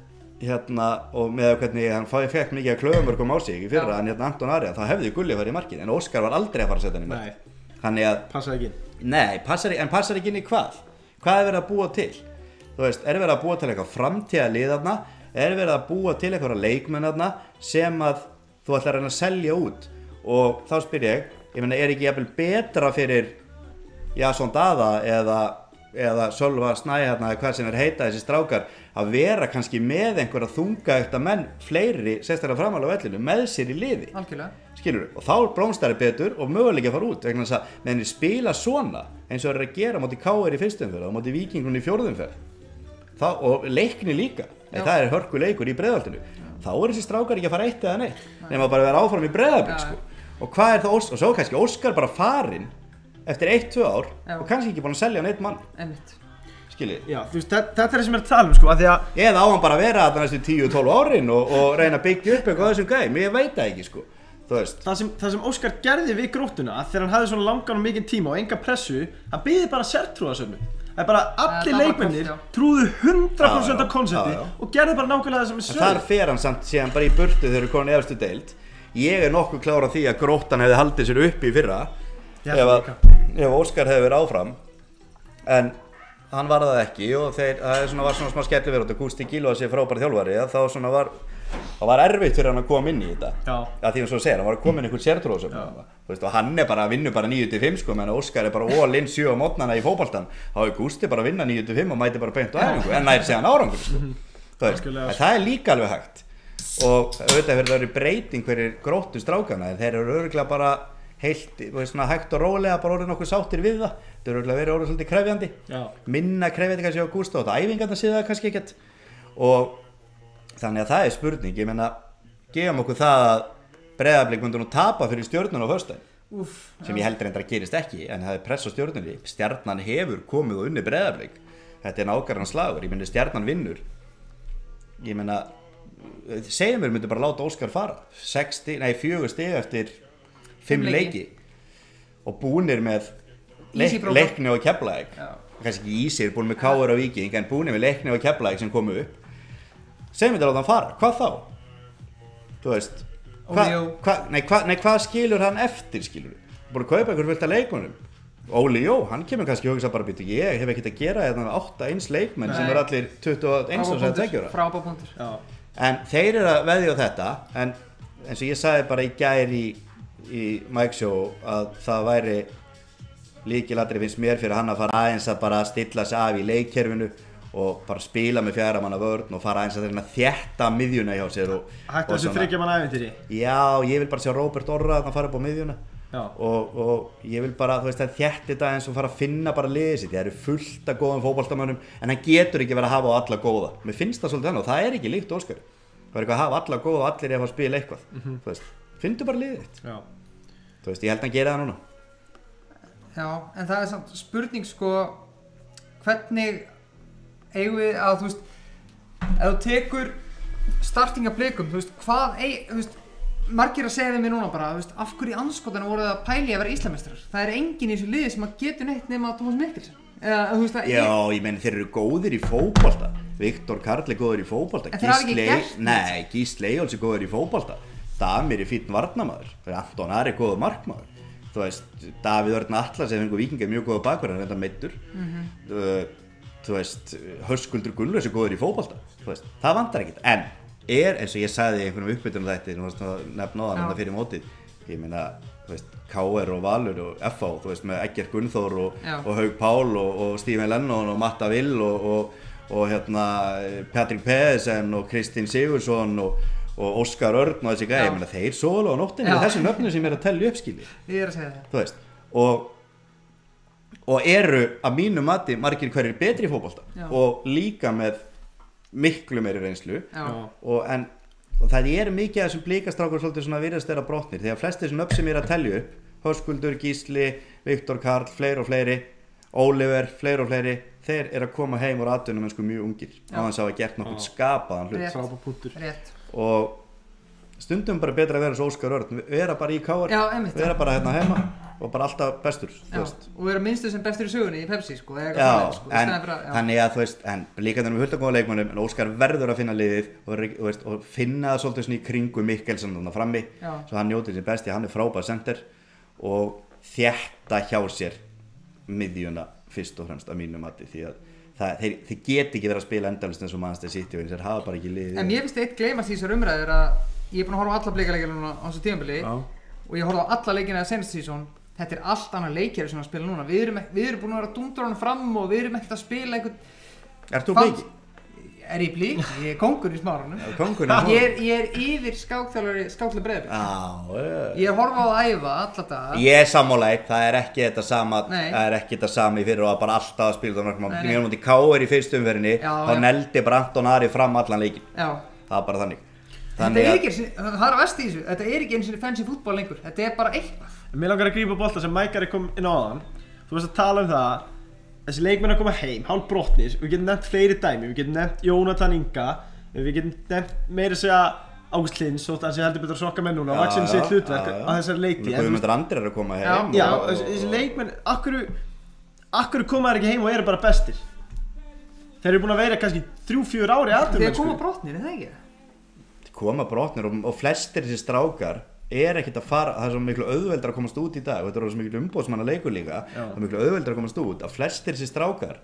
með hvernig hann fekk mikið að klöfumörkum á sig í fyrra en hérna Anton Ari, þá hefði Gulli farið í markið en Óskar var aldrei að fara að setja hann í markið. Þannig að passar ekki inn. Nei, passar ekki inn í hvað? Hvað er verið að búa til? Þú veist, er verið að búa til eitthvað framtíðarlið þarna? Er verið að búa til eitthvað leikmenn þarna sem að þú ætlar að reyna að selja út og þá spyr ég meina, er ekki jafnvel betra fyrir Jason Daða eða Sölva Snæ hérna eða hvað sem heita þessi strákar að vera kannski með einhverja þungaðikta menn fleiri sérstaklega framalega á vellinu með sér í liði. Algjörlega. Skilurðu? Og þá blómstari betur og möguleiki að fara út vegna þess að meðan þeir spila svona eins og þeir eru að gera móti KR í fyrstu umferð og móti Víkingnum í fjórðu umferð og Leikni líka. Það er hörkuleikur í Breiðholtinu. Þá þessi strákar ekki að fara eitt eða neitt nema bara að vera áfram í Breiðablik sko. Og hvað það og svo kannski Óskar bara farinn eftir 1-2 ár og kannski ekki búin að selja neitt mann. Skiljið? Já, þú veist, þetta er það sem er að tala sko, að því að eða á hann bara að vera þarna næstu 10-12 árin og reyna að byggja upp eitthvað þessum gæm, ég veit það ekki sko. Þú veist. Það sem Óskar gerði við Gróttuna þegar hann hafði svona langan og mikinn tíma og enga pressu, hann byggði bara sértrúarsöfnu. Það er bara allir leikmennir trúðu 100% á konsepti og gerði bara nákvæmlega það sem er sögð. En þar fer hann samt síðan bara í burtu þegar við komum í efstu deild. Ég er nokkuð klár á því að Gróttan hefði haldið sér uppi í fyrra ef Óskar hefði verið áfram. En hann var það ekki og það var svona smá skellur verið og Gústi Gílva sé frábær þjálfari þá svona var erfitt fyrir hann að koma inn í þetta að því hann svo segir, hann var að koma inn einhvern sértróðsum og hann bara vinnur bara 9-5 sko, menn Óskar bara all in 7 á mótnana í fótboltan þá Gústi bara að vinna 9-5 og mæti bara beint á æfingu en nær séðan árangur sko. það líka alveg hægt og auðvitað fyrir það eru breyting fyrir Gróttu strákana en þeir eru örugglega bara heilt, svona hægt og rólega bara orðið nokkuð sáttir við það þetta eru örugglega verið orðið svolítið krefjandi minna krefjandi kannski á Gústa og þetta æfingarna sé það kannski ekkert og þannig að það spurning, ég meina gefum okkur það að Breiðablik myndi nú tapa fyrir Stjörnuna á föstudaginn sem ég heldur reyndar að gerist ekki en það press á Stjörnunni, Stjarnan hefur komið og unnið Breiðablik þetta nákvæmlega slagur, ég meina Stjarnan vinnur ég meina segjum við myndi bara láta Óskar fara 4 stig eftir 5 leiki og búnir með Leikni og Keflavík kannski ekki Ísir, búin með KR og Víking en búnir með Leikni og Keflavík sem komu upp segjum við að láta hann fara, hvað þá? Þú veist hvað skilur hann eftir skilur búin að kaupa einhver fullt af leikmönnum Óli Jó, hann kemur kannski hugsa bara býtu ég hef ekkert að gera þetta með 8 leikmenn sem allir 21 og 22 ára frábær punktur en þeir eru að veðja á þetta en eins og ég sagði bara í gær í Mike Show að það væri lykilatriði finnst mér fyrir hann að fara aðeins að bara stilla sig af í leikkerfinu og bara spila með 4 manna vörn og fara aðeins að þétta miðjuna hjá sér hægt þessu 3 manna ævintýri já, ég vil bara sjá Róbert Orra að fara upp á miðjuna og ég vil bara, þú veist, að þétta þetta eins og fara að finna bara liðið sitt, það eru fullt af góðum fótboltamönnum en hann getur ekki verið að hafa á alla góða mér finnst það svolítið hann og það er ekki líkt Óskar það er eitthvað að hafa alla góða og allir að fá að spila eitthvað þú veist, finndu bara liðið þitt þú veist, ég held að hann gera það núna já, en það samt spurning sko hvernig eigum við að, þú veist ef þú tekur starting af Blikum, þú veist, þú veist margir að segja við mér núna bara, þú veist, af hverju í andskotana voru það að pæli að vera Íslandsmeistarar það er enginn í þessu liði sem að getur neitt nema Tómas Mikkelsen eða, þú veist að já, ég meni þeir eru góðir í fótbolta Viktor Karl er góður í fótbolta Gísli Eyjólfs er góður í fótbolta Damir er fínn varnarmaður Anton Ari er góður markmaður þú veist, Davíð Örn Atlas er einhver Víking er mjög góður bakverð hann er þetta meiddur þú veist, Höskuldur Gunnlaus er góður í fótbolta þú veist, það vantar ekkert en eins og ég sagði í einhvernum uppbytunum þetta nú varst að nefna á það þetta fyrir mótið ég meina, þú veist, KR og Valur og FH, þú veist, með Eggert Gunnþór og Haug Pál og Stephen Lennon og Matta Vill og hérna Patrik Pedersen og Kristinn Sigursson og Óskar Örn og þessi gæði, ég meina, þeir sóla á nóttinni með þessum nöfnum sem er að tellja uppskili ég er að segja það þú veist, og eru að mínu mati margir hverjir betri í fótbolta og líka með miklu meiri reynslu og það er mikið af þessum Blikastrákur svolítið svona virðast þeirra brotnir þegar flestir þessum upp sem ég er að telja upp Höskuldur, Gísli, Viktor Karl, fleiri og fleiri Oliver, fleiri og fleiri þeir eru að koma heim úr atvinnum mjög ungir á þess að hafa gert nokkuð skapaðan hlut og stundum bara betra að vera svo Óskar Örn vera bara í KR, vera bara hérna heima og bara alltaf bestur og vera minnstu sem bestur í sögunni í Pepsi sko, þannig að þú veist en líkandur með hulda góða leikmönnum en Óskar verður að finna liðið og finna það svolítið svona í kringu Mikkelsen þannig frammi svo hann njótir sér besti, hann er frábær center og þétta hjá sér miðjuna fyrst og fremst að mínu mati því að þeir geti ekki verið að spila endalist eins og Manchester City og þeir hafa bara ekki liðið en mér finnst eitt gleymast í þessar umræður að ég er búin að horfa á alla Blika-leikina á þessu tímabili og ég horfa á alla leikina að senast sísón þetta er allt annað leikjari sem að spila núna við erum búin að vera að dúndra honum fram og við erum ekkert að spila einhvern Ert þú Bliki? Er ég Blík? Ég er kóngur í Smáranum ég er yfir skákþjálfari Breiðabliks ég horfa á að æfa alla daga ég er sammála það er ekki þetta sama það er ekki þetta sami fyrir og bara alltaf að spila það mjög mútið KR í fyrstu umferðinni þá neldi bara Anton Ari fram allan leikin það var bara þannig þetta er ekki, það er að vesti í þessu þetta er ekki eins og fancy fútbol lengur þetta er bara eitthvað mér langar að grípa bolta sem Mækari kom inn á þann þú veist að tala það þessi leikmenn að koma heim, hálf brotnir við getum nefnt fleiri dæmi, við getum nefnt Jónatan Inga við getum nefnt meira segja Ágúst Lins og það sé heldur betur að sokka með núna vaksin sitt hlutverk á þessari leikti Guðmundur Andri er að koma heim þessi leikmenn, akkur koma þær ekki heim og eru bara bestir þeir eru búin að vera kannski 3-4 ári þeir koma brotnir, er það ekki? Koma brotnir og flestir þessi strákar er ekkert að fara, það er svo miklu auðveldar að komast út í dag og þetta er svo miklu umbóðsmanna leikur líka það er miklu auðveldar að komast út að flestir þessi strákar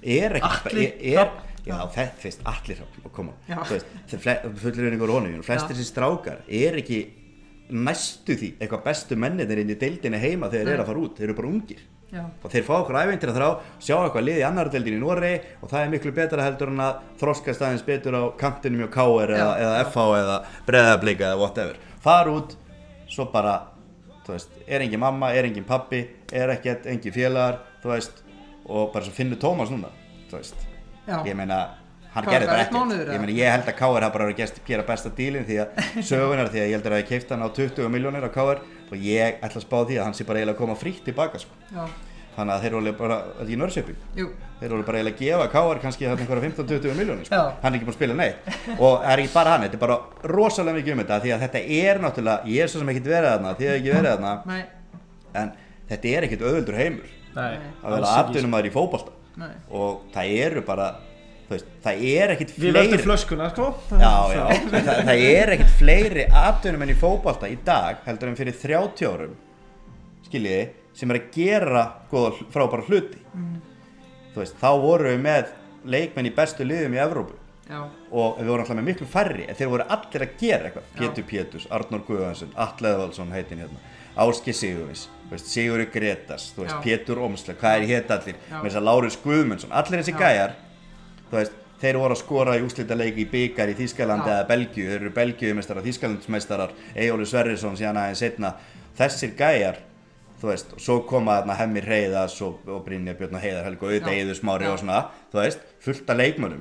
ekki já, það finnst allir koma, þú veist, fullir ykkur honum, flestir þessi strákar ekki næstu því eitthvað bestu mennirnir inn í deildinni heima þegar þeir að fara út, þeir eru bara ungir og þeir fá okkur ævintýra þrá, sjá eitthvað lið í annar deildinni í Noregi og það miklu betra heldur en að þroskast aðeins betur á kantinum hjá KR eða FH eða Breiðablik eða whatever, fara út svo bara, þú veist, engin mamma, engin pappi, ekkert, engin félagar, þú veist, og bara svo Finnur Tómas núna, þú veist, ég meina, hann gerði bara ekkert, ég held að KR hafa bara verið að gera besta dílinn því að sögunar, því að ég held að ég keypti hann á 20 milljónir á KR og ég ætla að spá því að hann sé bara eiginlega að koma frítt tilbaka, sko. Þannig að þeir voru bara, þetta í Norrköping, þeir voru bara eiginlega að gefa KR kannski einhverja 15-20 milljónir, sko. Hann ekki búinn að spila neitt og það ekki bara hann, þetta bara rosalega mikið þetta því að þetta náttúrulega, ég svo sem ekkert verið þarna, þið ekki verið þarna, en þetta ekkert auðveldur heimur að vera atvinnumaður í fótbolta og það bara, þú veist, það ekkert fleiri Við völdum flöskuna, sko Já, það ekkert fleiri atvinnumenn í fótbolta í dag heldur en fyrir 30 árum skiljiði, sem að gera góða frábæra hluti þú veist, þá vorum við með leikmenn í bestu liðum í Evrópu og við vorum alltaf með miklu færri en þeir voru allir að gera eitthvað Pétur Péturs, Arnór Guðvansson, Atli Eðvaldsson heitin hérna, Ásgeir Sigurvins Sigurður Grétas, þú veist, Pétur Ómsleg hvað hét allir, með þess að Lárus Guðmundsson allir þessi gæjar þú veist, þeir voru að skora í úrslitaleiki í bikar í Þýskalandi eða Belgíu, þeir eru Belgíumeistarar, Þýskalandsmeistarar, Eyjólfur Sverrisson síðan aðeins seinna, þessir gæjar, þú veist, og svo koma þarna Hemmi Hreiðars og Brynjar Björn og Heiðar Helga og auðvitað Eiður Smári og svona, þú veist, fullt af leikmönnum.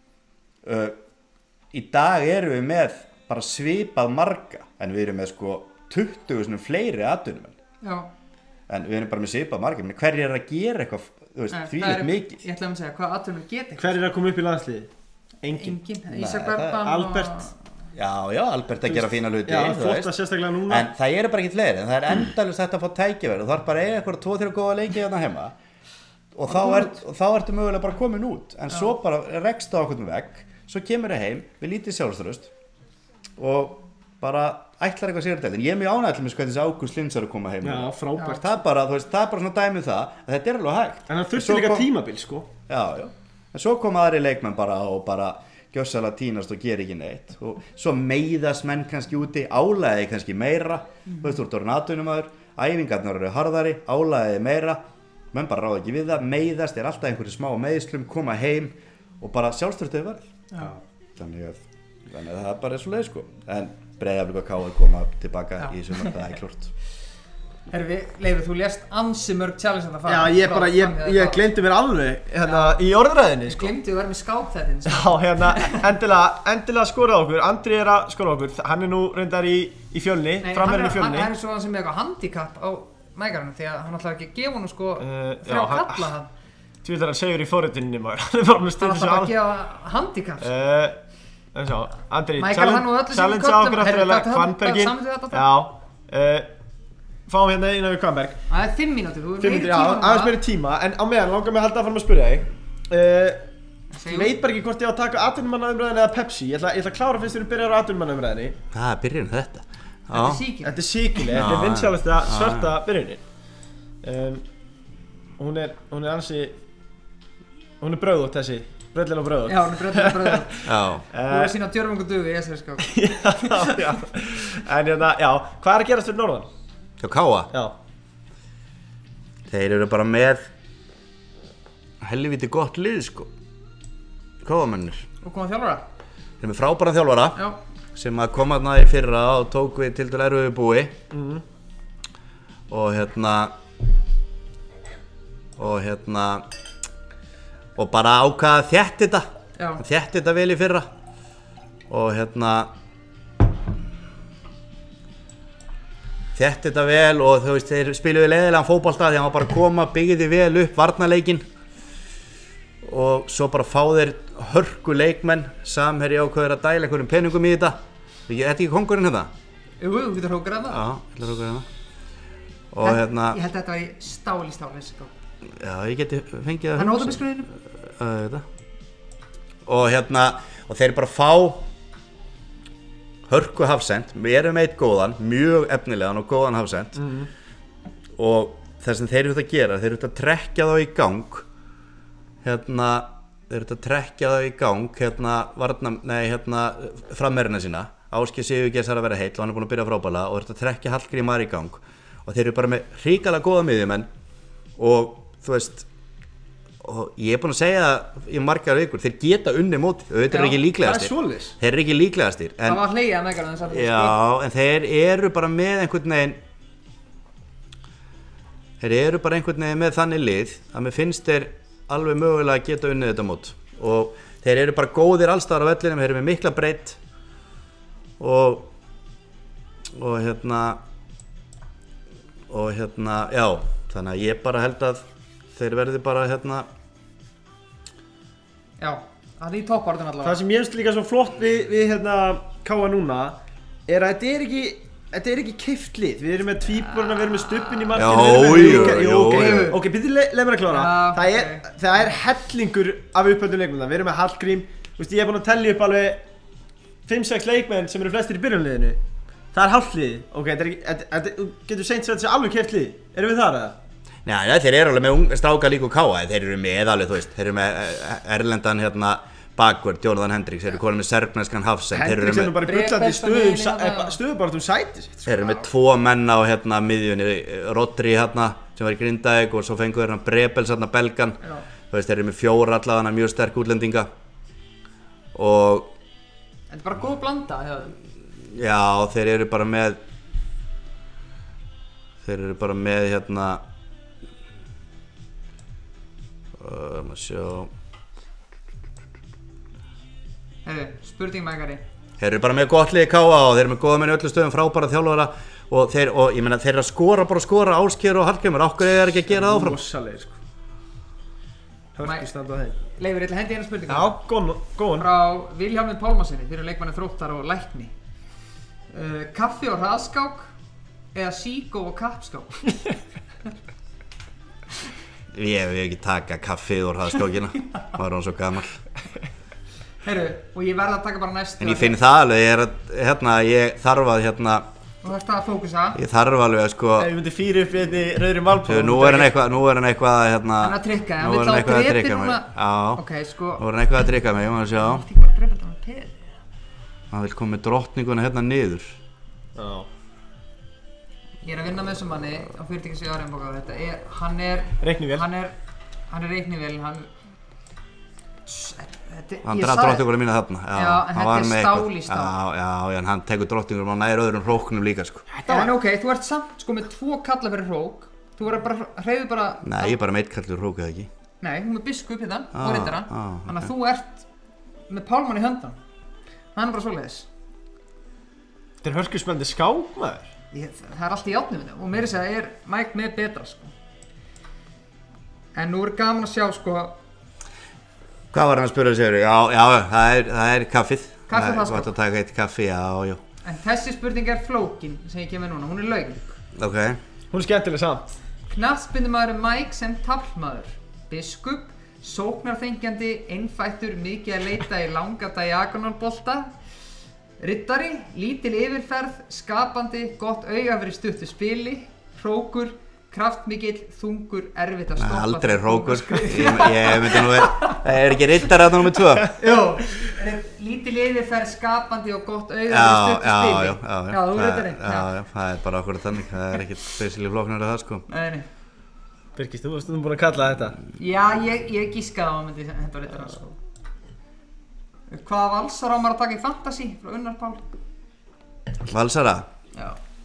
Í dag erum við með bara svipað marga, en við erum með sko 20 fleiri atvinnumenn. Já. En við erum bara með svipað marga, menn hverjir að gera eitthvað, þú veist, þvílíkt mikið. Ég ætla að segja, hvað atvinnumenn geta eitthvað? Hverjir að koma upp í landsliði? Engin. Ísak Bergman Albert. Já, Albert að gera fína hluti, þú veist. Sérstaklega núna. En það eru bara ekki fleiri, en það endalaust hægt að fá tækifæri og það bara eitthvað 2-3 góða leiki þarna heima og þá ertu mögulega bara komin út, en svo bara rekst á okkur vegg, svo kemur það heim við lítið sjálfstraust og bara ætlar eitthvað sér deildin. Ég mjög ánægður með hvernig þessi Ágúst Linds að koma heim. Já, frábært. Það bara, þú veist, það bara svona dæmið það að þetta alveg hægt. En það þurfti líka tímabil, sko. Já. En svo koma aðri leikmenn bara og bara gjössalega tínast og gera ekki neitt og svo meiðast menn kannski úti, álagið kannski meira, þú veist, þú ert orðinn atvinnumaður, æfingarnar eru harðari, álagið meira, menn bara ráða ekki við það, meiðast, alltaf einhverju smá meiðslum, koma heim og bara sjálfstraustið verð. Þannig að það bara svo leið, sko. En Breiðablik og KR koma tilbaka í sumar, það klart. Leifur, þú lést ansi mörg challenge að það fara. Já, ég gleymdi mér alveg hérna í orðræðinni, sko. Gleymdi að vera með skák þetta. Já, hérna, endilega skora okkur. Andri að skora okkur. Hann nú reyndar í Fjölni, framherinn í Fjölni. Hann svo hann sem með eitthvað handicap á mækarinu því að hann ætlar ekki að gefa honum sko þrjá kalla hann. Tvílar hann segur í forritinni maður. Hann bara með stundu svo að gefa handicap. En svo, Andri, challenge á okkur aftur Hvannbergin. Fáum hérna innan við Hvannberg. Það 5 mínútur, þú meiri tíma. Já, aðeins meiri tíma, en á meðan langar mig að halda að fara að spyrja þig. Ég veit bara ekki hvort ég á að taka atvinnumannaumræðinni eða Pepsi. Ég ætla að klára fyrst þegar við byrjar á atvinnumannaumræðinni. Það byrjun þetta. Þetta er síkileg, þetta er vinsælasta svarta byrjunin. Hún er ansi, hún er brauðótt þessi. Brauðlinn og brauðótt. Já, hún er brauðlinn og brauðótt. Já. Hún er sína djörfungu dufi í þessari skák. Já. En hérna, já, hvað er að gerast fyrir norðan? Hjá Káa? Já. Þeir eru bara með helviti gott lið, sko. Káamennir. Og koma þjálfara? Þeir eru með frábæran þjálfara. Já. Sem að koma þarna í fyrra og tók við tiltölu erfiðu búi. Og bara ákvaða þétt þetta. Já. Þétt þetta vel í fyrra. Og þétt þetta vel og þú veist, þeir spiluðu leiðilegan fótbolta því að hann bara koma, byggði vel upp varnarleikinn og svo bara fá þeir hörku leikmenn, Samherji ákveður að dæla einhverjum peningum í þetta. Þetta ekki kongurinn hérna? Jú, þú getur hrókur hérna. Já, ég ætla að hrókur hérna. Og Ég held að þetta var í stál þessi skák. Já, ég geti fengið Hann hóta með skruninu. Og þeir bara fá hörku hafsend, við erum eitt góðan, mjög efnilegan og góðan hafsend og það sem þeir eru að gera, þeir eru að trekja þá í gang hérna þeir eru að trekkja það í gang frammerina sína Ásgeir Sigurgeirs að vera heill og hann búinn að byrja frábæla og þeir eru að trekkja Hallgrímar í gang og þeir eru bara með hrikalega góða miðjumenn og þú veist og ég búinn að segja í margar vikur þeir geta unni mótið og þeir eru ekki líklegastir það var hlegið með þess já, en þeir eru bara með einhvern veginn með þannig lið að mér finnst þeir alveg mögulega að geta unnið þetta mót og þeir eru bara góðir allstaðar á vellinum, þeir eru með mikla breidd og já, þannig að ég bara held að þeir verði bara já, það er í toppbaráttunni allavega. Það sem ég finnst líka svo flott við Káa núna er að þetta er ekki keypt lið. Við erum með tvíburana, við erum með Stubbinn í markinu. Ok, byrju leið mér að klára. Það er hellingur af upphöldum leikmennum. Við erum með Hallgrím, ég er búinn að tellja upp alveg 5-6 leikmenn sem eru flestir í byrjunarliðinu. Það er hálflið. Ok, getur seint að þetta sé alveg keypt lið. Erum við þar eða? Nei, þeir eru alveg með stráka líka og Káa, þeir eru með alveg, þú veist, þeir eru með erlendan bakvörð, Jonathan Hendricks, þeir eru konið með serbneskan Hafsend. Hendricks er nú bara gullandi stöðubaráttum sæti sitt. Þeir eru með 2 menn á miðjunni, Rodri sem var í Grindavík og svo fengu þeir Brebels belgan, þú veist, þeir eru með 4 allavega mjög sterk útlendinga og þetta er bara góð blanda, já, þeir eru bara með maður sjá spurning mækari þeir eru bara með gott lið í Káa og þeir eru með góða menn í öllu stöðum frábæra þjálfara og ég meina þeir eru að skora Ásgeir og Hallgrímur okkur er ekki að gera það áfram rosalegir sko hörkustanda þeim Leifur, ég ætla að hendi eina spurningu já, góðan frá Vilhjálmi Pálmasyni fyrir leikmanni Þróttar og Lækni kaffi og hraðskák eða síkó og kappskák Ég vil ekki taka kaffið úr hraðskákina, var hann svo gamall. Heyrðu, og ég verð að taka bara næst. En ég finn það alveg, ég þarf að Þú þarft að fókusa. Ég þarf alveg að sko. Ég myndi fyrir upp í rauðri malbúð. Nú er hann eitthvað Hann að trikka, hann vill á drepi núna. Já, ok, sko. Nú er hann eitthvað að trikka mig, ég má sjá. Hann vill koma með drottninguna niður. Já. Ég er að vinna með þessum manni á fyrirtækis í Arjenbóka og hann er reiknivél, hann er reiknivél, hann draf drottninguna mína þarna, já, en þetta er stál í stál. Já, en hann tekur drottninguna og nær öðrum hróknum líka, sko. En ok, þú ert samt sko með 2 kalla fyrir hrók, þú verður bara, hreyfðu bara. Nei, ég er bara með 1 kall fyrir hrók, eða ekki? Nei, hún með biskup hérna og riddara, þannig að þú ert með Pálmann í höndan, hann er bara svoleiðis. Þetta er hörkuspennandi skák, maður. Það er allt í játnum og meira að segja Mike með betra sko. En nú er gaman að sjá sko. Hvað var hann að spura sér? Já, það er kaffið. Kaffið það sko. Það er að taka eitt kaffi, já. En þessi spurning er flókin sem ég kemur núna, hún er lögin. Ok. Hún er skemmtileg samt. Knattspyrnumaður Mike sem taflmaður. Biskup, sóknarþengjandi, einfættur, mikið að leita í langa diagonalbolta. Riddari, lítil yfirferð, skapandi, gott auga fyrir stuttu spili, hrókur, kraftmikill, þungur, erfitt að stoppa. Aldrei hrókur, ég myndi nú er ekki riddari þarna nummer 2? Jú, lítil yfirferð, skapandi og gott auga fyrir stuttu spili. Já, þú er riddari. Já, það er bara okkur þannig, það er ekkert spesially flóknar af það sko. Nei. Birgis, þú varst búinn að kalla þetta? Já, ég gískaði á að myndi þetta riddara sko. Hvaða valsara á maður að taka í fantasy frá Unnar Pál? Valsara? Já.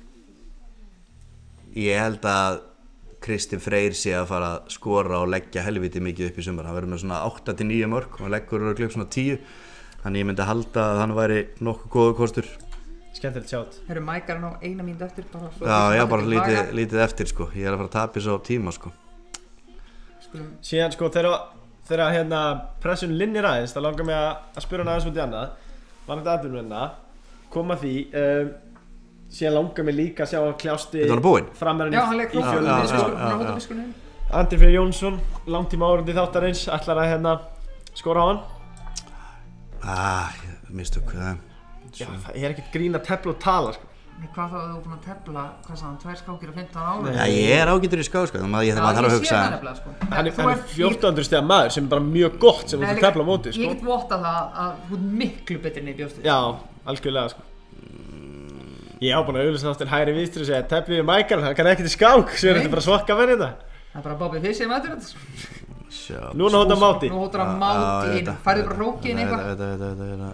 Ég held að Kristinn Freyr sé að fara að skora og leggja helviti mikið upp í sumar. Hann verður með svona 8-9 mörk og leggur örugglega svona 10. Þannig ég myndi halda að hann væri nokkuð góður kostur. Skemmtilegt sjátt. Herru, Mike er nú 1 mínútu eftir bara. Já, ég bara lítið eftir sko. Ég er að fara að tapa þessu á tíma sko. Síðan sko þegar pressun linnir aðeins, þá langar mig að spura hann aðeins út í annað. Varðandi atvinnumenna, koma því, síðan langar mig líka að sjá að kljásti framherinn í Fjölni. Andri Freyr Jónsson, langtíma áhorfandi þáttarins, ætlar að skora á hann. Mistök, Já, ég er ekkert grín að tefla og tala sko. Hvað þá þú búin að tefla, hvað sagði hann, 2 skákir á 15 árum? Já, ég ágætur í skák, sko, þannig að maður þarf að hugsa. Hann er 1400 stiga maður sem er bara mjög gott sem þú ert að tefla á móti, sko. Ég get votta það að þú ert miklu betri en ég bjóst við. Já, algjörlega, sko. Ég á búin að auðvitað þáttir hægri vinstri og segja teflið við Michael, hann kann ekkert í skák, svo er þetta bara svokka verið þetta. Það er bara Bobby Fish sem mætir þetta. Núna hóttar Máti. Nú hóttar hann Máti inn, færðu bara hróki inn eitthvað.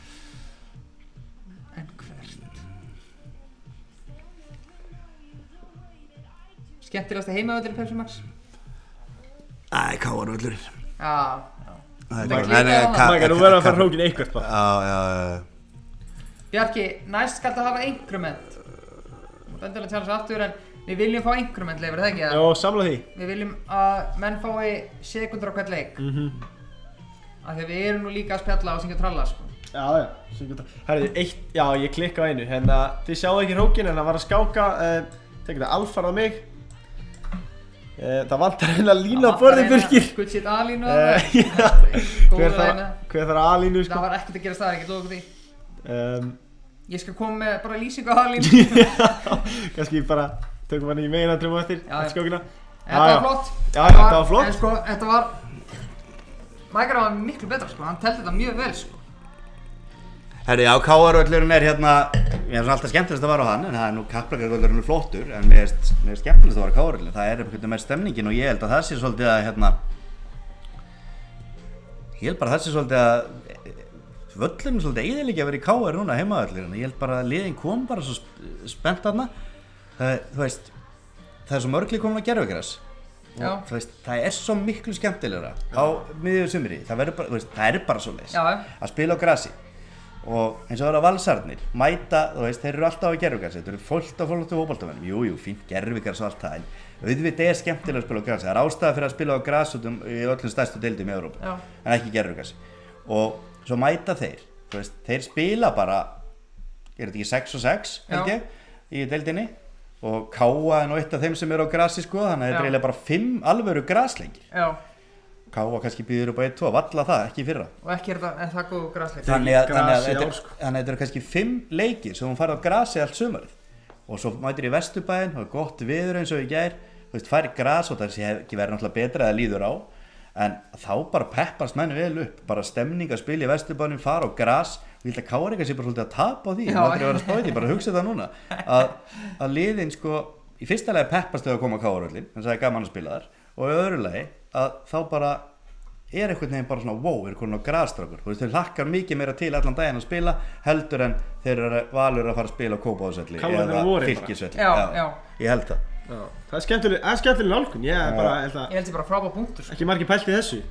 En hvert? Skemmtilegasta heimavöllur í Pepsi Max? KR-völlurinn. Já. Michael, þú verður að fara hrókin eitthvað bara. Já. Bjarki, næst skal það hafa increment. Bendilega tjála svo aftur en við viljum fá increment leifur, það ekki? Já, samla því. Við viljum að menn fái sekundur á hvert leik. Af því að við erum nú líka að spjalla og syngja tralla, sko. Já, syngja tralla. Herðu, já, ég klikka á einu. Hérna, þið sjáðu ekki hrókin en það var að skáka, tekið það alfarð á mig. Það vantar hérna línu á borðið, Birkir. Gutt sitt A-línu á það. Hver þarf A-línu, sko? Það var ekkert að gera staðar, ekki loka því. Ég skal koma með bara lýsingu á A-línu. Kannski bara tökum hann í meginatriðum eftir skákina. Þetta var flott. Já, þetta var flott. En sko, þetta var Michael var miklu betra, sko. Hann teldi þetta mjög vel, sko. Herri, já, KR-völlurinn er hérna, mér er alltaf skemmtilegast að vara á hann, en það er nú Kaplakrika-völlurinn flottur, en mér er skemmtilegast að vara á KR-völlurinn. Það er einhvern veginn með stemningin og ég held að það sé svolítið að, ég held bara að það sé svolítið að völlurinn er svolítið eyðileggja að vera í KR núna heimavöllurinn. Ég held bara að liðin kom bara svo spennt þarna. Þú veist, það er svo mörglið komin að gervigras. Og þú veist, það er svo miklu skemmtilegra á miðju sumri. Það verður bara, þú veist, það er bara svoleiðis að spila á grasi. Og eins og það eru valsararnir, mæta, þú veist, þeir eru alltaf á gervigrasi. Þetta eru fullt af fótboltamönnum. Jú, fínt gervigras og allt það, en auðvitað er skemmtilega að spila á grasi. Það er ástæða fyrir að spila á gras í öllum stærstu deildum í Evrópu, en ekki gervigrasi. Og svo mæta þeir, þú veist, þeir spila bara, er þetta ekki 6 og 6, held ég, í deildinni. Og Káa er nú eitt af þeim sem eru á grasi, sko, þannig að þetta er eiginlega bara 5 alvöru grasleikir. Káa kannski býður upp á 1-2, valla það, ekki í fyrra. Og ekki er það góð grasleik. Þannig að þetta eru kannski 5 leikir sem hún farið á grasi allt sumarið. Og svo mætir í Vesturbæinn, og gott viður eins og í gær, þú veist, farið gras og það sé ekki verið náttúrulega betra eða líður á. En þá bara peppast menn vel upp, bara stemning að spila í Vesturbænum, fara á gras. Og ég held að Káa sé bara svolítið að tapa á því, ég aldrei verið að spá því, bara hugsa það núna. Að liðin, sko, í fyrsta lagi peppast þau að koma á Káa-völlinn, þannig að það er gaman að spila þar. Og í öðru lagi að þá bara er einhvern veginn bara svona wow, komin á grasstrákur. Þú veist, þau hlakkar mikið meira til allan daginn að spila heldur en þeir eru valur að fara að spila á Kópavogsvelli eða Fylkisvelli. Já, ég held það. Já, það er skemmtileg nálgun. Ég held bara frábær punktur. Ekki margir pælt í þessu.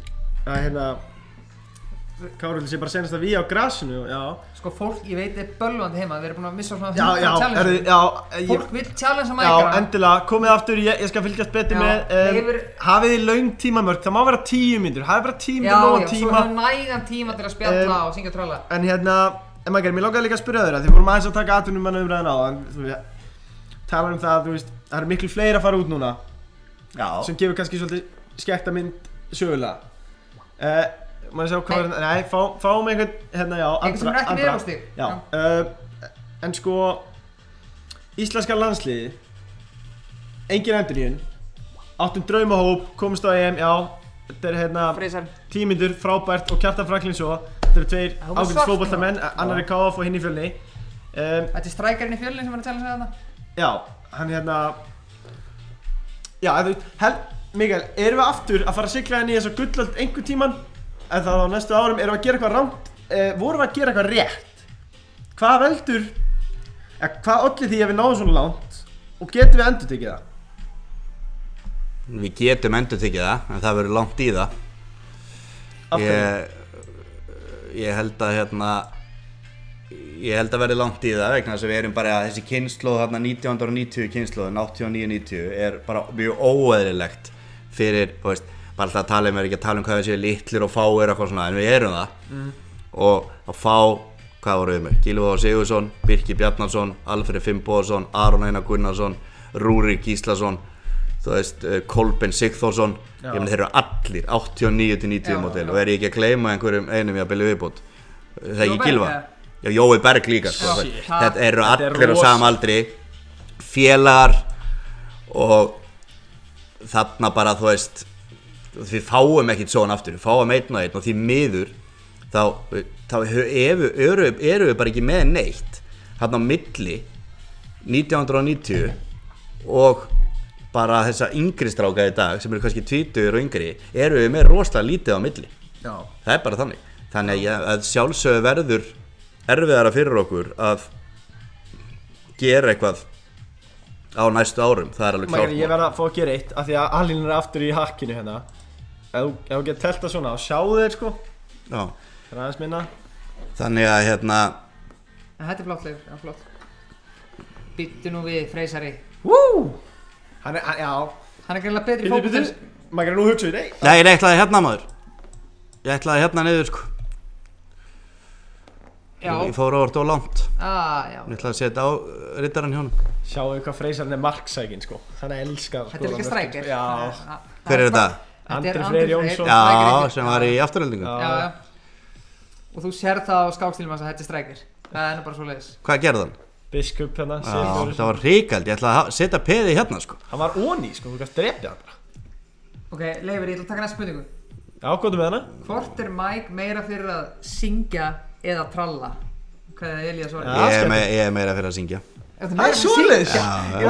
Kárull sé bara senast að við á grasinu, já. Sko fólk, ég veit, er bölvandi heima, við erum búin að missa svona challenge. Fólk vil challenge að Michael. Já, endilega, komið aftur, ég skal fylgjast betur með. Hafið þið löng tímamörk, það má vera 10 mínútur, hafið bara 10 mínútur nóg tíma. Já, svo hefur nægan tíma til að spjalla og syngja tralla. En hérna, Michael, mér langaði líka að spyrja þér, því við vorum aðeins að taka atvinnumannaumræðina á, tala það, þú veist, það eru miklu fleiri að fara út núna. Já. Sem gefur kannski svolítið skekta mynd sögulega. Maður sjá hvað nei, fáum einhvern, hérna, já, einhvern sem er ekki með ástig. Já, en sko, íslenska landsliði, engin endurnýjun, áttum draumahóp, komist á EM, já, þetta er hérna, 10 mínútur, frábært og Kjartan Franklin svo, þetta eru 2 ágætis fótboltamenn, annar er KF og hinn í Fjölni. Þetta er strækarinn í Fjölni sem var að tala sig þarna? Já, hann hérna, já, þú veist, Mikael, erum við aftur að fara að sigla henni í þessa gullöld einhvern tíman? En það á næstu árum erum við að gera eitthvað rangt, vorum við að gera eitthvað rétt? Hvað veldur, hvað olli því að við náðum svona langt og getum við endurtekið það? Við getum endurtekið það, en það verður langt í það. Ég held að verði langt í það vegna þess að við erum bara þessi kynslóð þarna 1990 kynslóðin, 89-90 er bara mjög óeðlilegt fyrir, þú veist, bara alltaf að tala um, ekki að tala um hvað við séum litlir og fáir eitthvað svona, en við erum það. Og að fá, hvað voru við með? Gylfi Sigurðsson, Birkir Bjarnason, Alfreð Finnbogason, Aron Einar Gunnarsson, Rúrik Gíslason, þú veist, Kolbeinn Sigþórsson. Ég meina þeir eru allir 89-90 módel og er ég ekki að gleyma einhverjum einum í að byrja viðbót. Það er ekki Gylfa. Já, Jói Berg líka sko. Þetta eru allir á sama aldri, félagar og þarna bara þú veist, við fáum ekkert svona aftur, við fáum einn og því miður þá eru við bara ekki með neitt þarna á milli 1990 og bara þessa yngri stráka í dag sem eru kannski 20 og yngri eru við með rosalega lítið á milli. Já. Það er bara þannig að sjálfsögðu verður erfiðara fyrir okkur að gera eitthvað á næstu árum, það er alveg klárt. Ég verð að fá að gera eitt af því að Alín er aftur í hakkinu hérna. Ef þú getur telt það svona og sjáu þeir sko. Já. Það er aðeins minna. Þannig að hérna Þetta er flott Leifur, það er flott. Býttu nú við Freysari. Já. Hann er greinlega betri fótbolti. Maður er nú hugsað í Nei, ég ætlaði hérna maður. Ég ætlaði hérna niður sko. Já. Ég fór óvart og langt. Já. Ég ætlaði að setja á riddarann hjá honum. Sjáu hvað Freysarinn er marksækin sko. Þannig elskar Þetta er líka strækir. Já. Hver er þetta? Andri Freyr Jónsson. Já, sem var í afturöldingu. Já. Og þú sér það á skákstílum að þetta er strækir. Það er nú bara svo leiðis. Hvað gerði hann? Biskup hérna. Já, það var ríkald. Ég ætlaði að setja peði hérna sko. Hann var onni sko, þú kannst drepja hann bara. Ok, Leifur, ég ætla að taka næsta spurningu. Já, góðum með hana. Hvort er Mike meira fyrir að syngja eða tralla? Hvað er Elías svarið? Ég er meira fyrir að syngja. Það er svoleiðis? Já.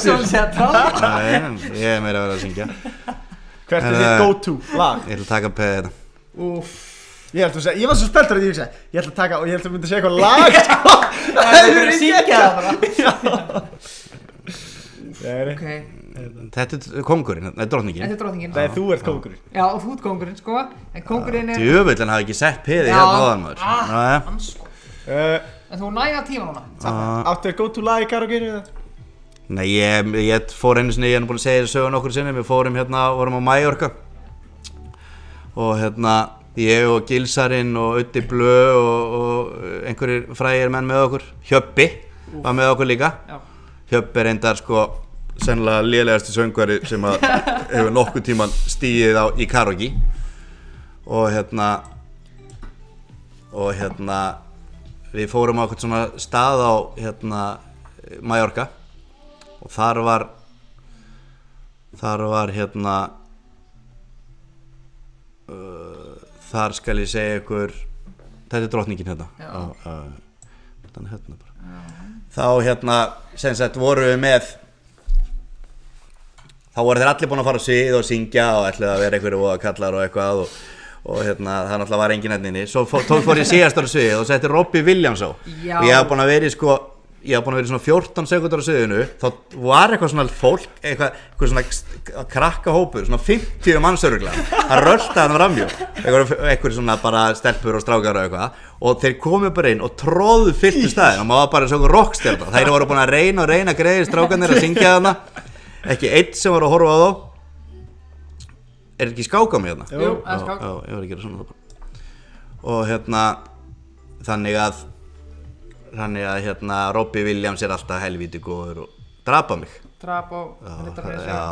Ég er meira fyrir að syngja. Hvert er þitt go-to lag? Ég ætla að taka peði hérna. Úff. Ég var svo spenntur að ég hugsa. Ég ætla að taka og ég ætla að mynda að segja eitthvað lag sko. Það er fyrir að syngja það bara. Ok. Þetta er kóngurinn, þetta er drottningin. Þetta er drottningin. Nei, þú ert kóngurinn. Já, og þú ert kóngurinn sko. En kóngurinn er... Djöfullin hafi ekki sett peði hérna áðan maður. Ansko. En þú næga tíma núna. Áttu þér go-to lag í karaoke eða? Nei, ég fór einu sinni, ég er nú búin að segja þessu sögu nokkur sinni. Við fórum hérna, vorum á Mallorca. Og hérna, ég og Gilsarinn og Uddi Blö og einhverjir frægir menn með okkur. Hjöbbi var með okkur líka. Hjöbbi reyndar sko sennilega lélegasti söngvari sem að hefur nokkuð tíman stíið í karaoke. Og hérna við fórum á eitthvað svona stað á hérna Mallorca og þar var hérna þar skal ég segja ykkur, þetta er drottningin hérna. Hérna bara. Þá hérna sem sagt vorum við með, þá voru þeir allir búin að fara á svið og syngja og ætlaði að vera einhverju og að kallar og eitthvað og hérna það náttúrulega var enginn enninni. Svo fór ég síðastar á svið og setti Robbie Williams á. Og ég haf búin að vera í svona 14 sekúndur á sviðinu. Þá var eitthvað svona fólk, eitthvað svona krakkahópur, svona 50 manns örugglega. Það röltaði hann framhjá. Eitthvað svona bara stelpur og strákar og eitthvað. Og þeir komu bara inn og tróðu fylltu staðinn og maður var bara eins og einhver rockstjarna. Þeir voru búin að reyna greiðir strákarnir að syngja þarna. Ekki einn sem var að horfa á þá. Er ekki skák á mig hérna? Jú, það er skák. Já, ég var að gera svona það bara. Og hérna, þannig að hérna Robbie Williams er alltaf helvíti góður og drapa mig. Drap og riddarafreysi. Já,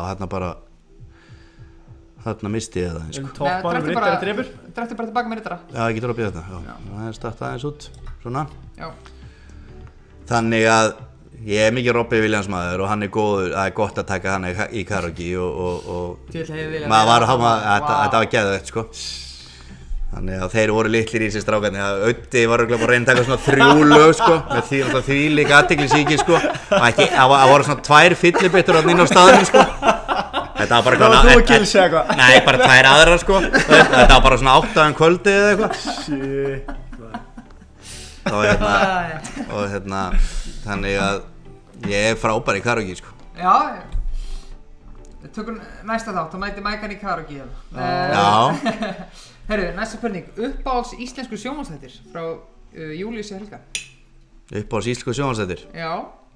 þarna misti ég það, sko. Toppmálum riddari drefur. Drættu bara tilbaka með riddara. Já, ég get Robbie þetta, já. Það er startað aðeins út, svona. Já. Þannig að ég er mikið Robbie Williams maður og hann er góður, það er gott að taka hann í karaoke og þetta var geðveikt sko. Þannig að þeir voru litlir í þessi strákarnir. Auddi var örugglega bara að reyna að taka svona 3 lög sko, með þvílík athyglisíki sko. Það voru svona 2 fyllibittur inn á staðnum sko. Þetta var bara eitthvað. Þú og Gilsi eitthvað. Nei, bara 2 aðrar sko. Þetta var bara svona 8 kvöldi eða eitthvað. Shit. Og hérna, þannig að ég er frábær í karaoke sko. Já, við tökum næsta þátt og mæti Mækan í karaoke. Já. Herru, næsta spurning. Uppáhalds íslensku sjónvarpsþættir frá Júlíusi Helga. Uppáhalds íslensku sjónvarpsþættir? Já.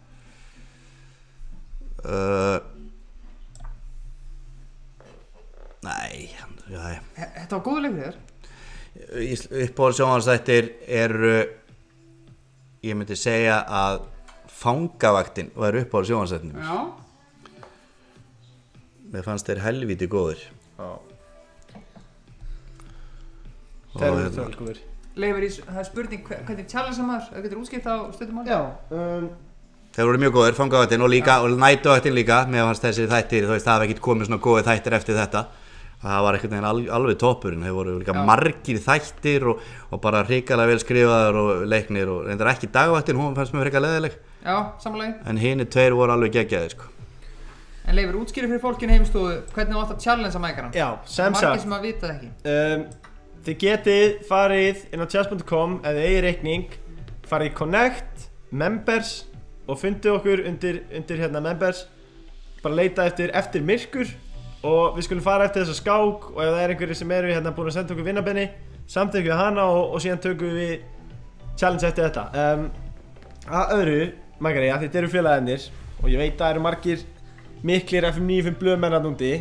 Nei, já. Þetta var góður leikur þér. Uppáhalds sjónvarpsþættir eru, ég myndi segja að Fangavaktin var uppáhalds sjónvarpsþættirnir. Já. Mér fannst þeir helvíti góðir. Já. Þeir eru góðir. Leifur það spurning hvernig challenge maður, það getur útskipt á stundum máli. Já, Þeir voru mjög góðir, fangavaktin og líka, og nætuvaktin líka, mér fannst þessi þættir, þú veist, það hafa ekkert komið svona góði þættir eftir þetta. Það var einhvern veginn alveg toppurinn, þeir voru líka margir þættir og bara hrikalega vel skrifaðar og leiknir og reyndar ekki dagvaktin, hún fannst mér hrikalega leðileg. Já, sammála. En hinir tveir voru alveg geggjaðir, sko. En Leifur, útskýri fyrir fólkinu heimastofu, hvernig þú átt að challengea mækaran? Já, sem sagt. Margir sem að vita það ekki. Þið getið farið inn á chess.com eða eigið reikning, farið í Connect, Members og fundið okkur undir hérna Members, bara leita eftir myrkur og við skulum fara eftir þessa skák og ef það einhverjir sem eru hérna búin að senda okkur vinnabenni, samþykkjum við hana og síðan tökum við challenge eftir þetta. Að öðru, Magari, að þetta eru félagarnir og ég veit að það eru margir miklir FM 95 blöðmenn að núndi.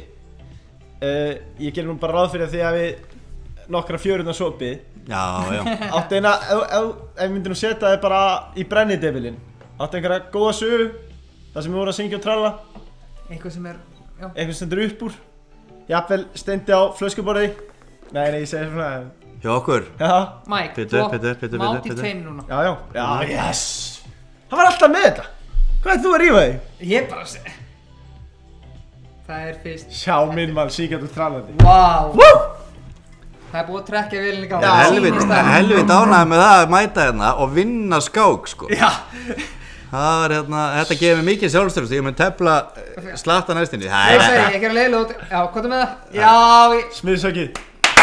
Ég gerir nú bara ráð fyrir því að við nokkra fjörurnar sopið. Já. Áttu eina, ef við myndum setja þið bara í brennidevilinn. Áttu einhverja góða sögu, það sem við vorum að syngja og tralla. Eitthvað sem já. Eitthvað stendur upp úr. Jafnvel steindi á flöskuborði. Nei, ég segi svona. Hjá okkur? Já. Mike, Pétur. mátt í tveim núna. Já, yes. Það var alltaf með þetta. Hvað er þú að rífa þig? Ég bara segi. Það er fyrst. Sjá minn mann, síkjandi og trallandi. Vá. Woo! Það er búið að trekkja vélinni gáð. Helvit ánægður með það að mæta hérna og vinna skák, sko. Já. Það var hérna, þetta gefur mér mikið sjálfstörust, ég mun tefla slatta næstinni. Ég segi, ég gerði leiðilega út. Já, hvað er með það? Já, Smiðsökið.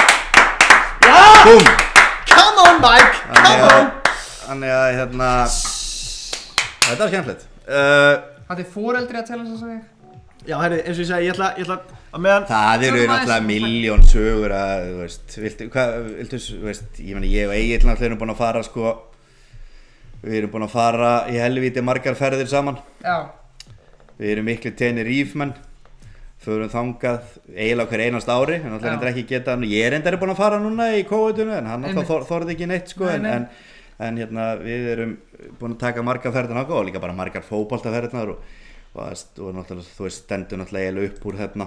Já! Búm! Come on, Mike! Come on! Þannig að hérna, þetta var skemmtilegt. Það er foreldri að tella þess að segja. Já, herri, eins og ég segi, ég ætla að meðan. Það eru náttúrulega miljón sögur að, þú veist, þú veist, ég meni, ég og Egill náttúrulega erum búin að fara, sko, við erum búin að fara í helvíti margar ferðir saman. Já. Við erum miklu Tenerife-menn, förum þangað eiginlega hver einast ári, en náttúrulega reyndar ekki geta, ég er reyndar búin að fara núna í COVID-unu, en hann náttúrulega þorði ekki neitt, sko, en hérna, við erum búin að taka margar ferðir þangað og líka bara margar fótboltaferðirnar og náttúrulega, þú veist, stendur náttúrulega eiginlega upp úr hérna,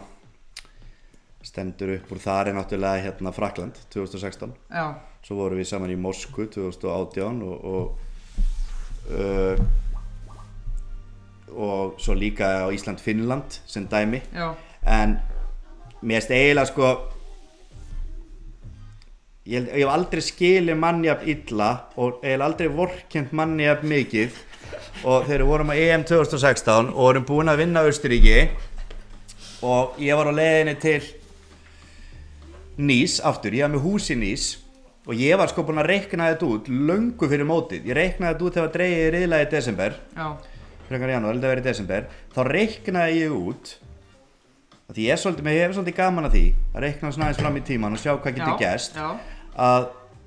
stendur upp úr þar er náttúrulega hérna Frakkland 2016. Já. Svo vorum við saman í Moskvu 2018 og svo líka á Ísland-Finnland sem dæmi. Já. En mér finnst eiginlega sko ég hef aldrei skilið manni jafn illa og eiginlega aldrei vorkennt manni jafn mikið og þegar við vorum á EM 2016 og vorum búin að vinna Austurríki og ég var á leiðinni til Nice aftur, ég var með hús í Nice og ég var sko búin að reikna þetta út löngu fyrir mótið, ég reiknaði þetta út þegar dregið í riðlagi í desember. Já. Frekar janúar, þetta verið í desember, þá reiknaði ég út því ég hef svolítið gaman að því að reikna svona aðeins fram í tíman og sjá hvað getur gerst að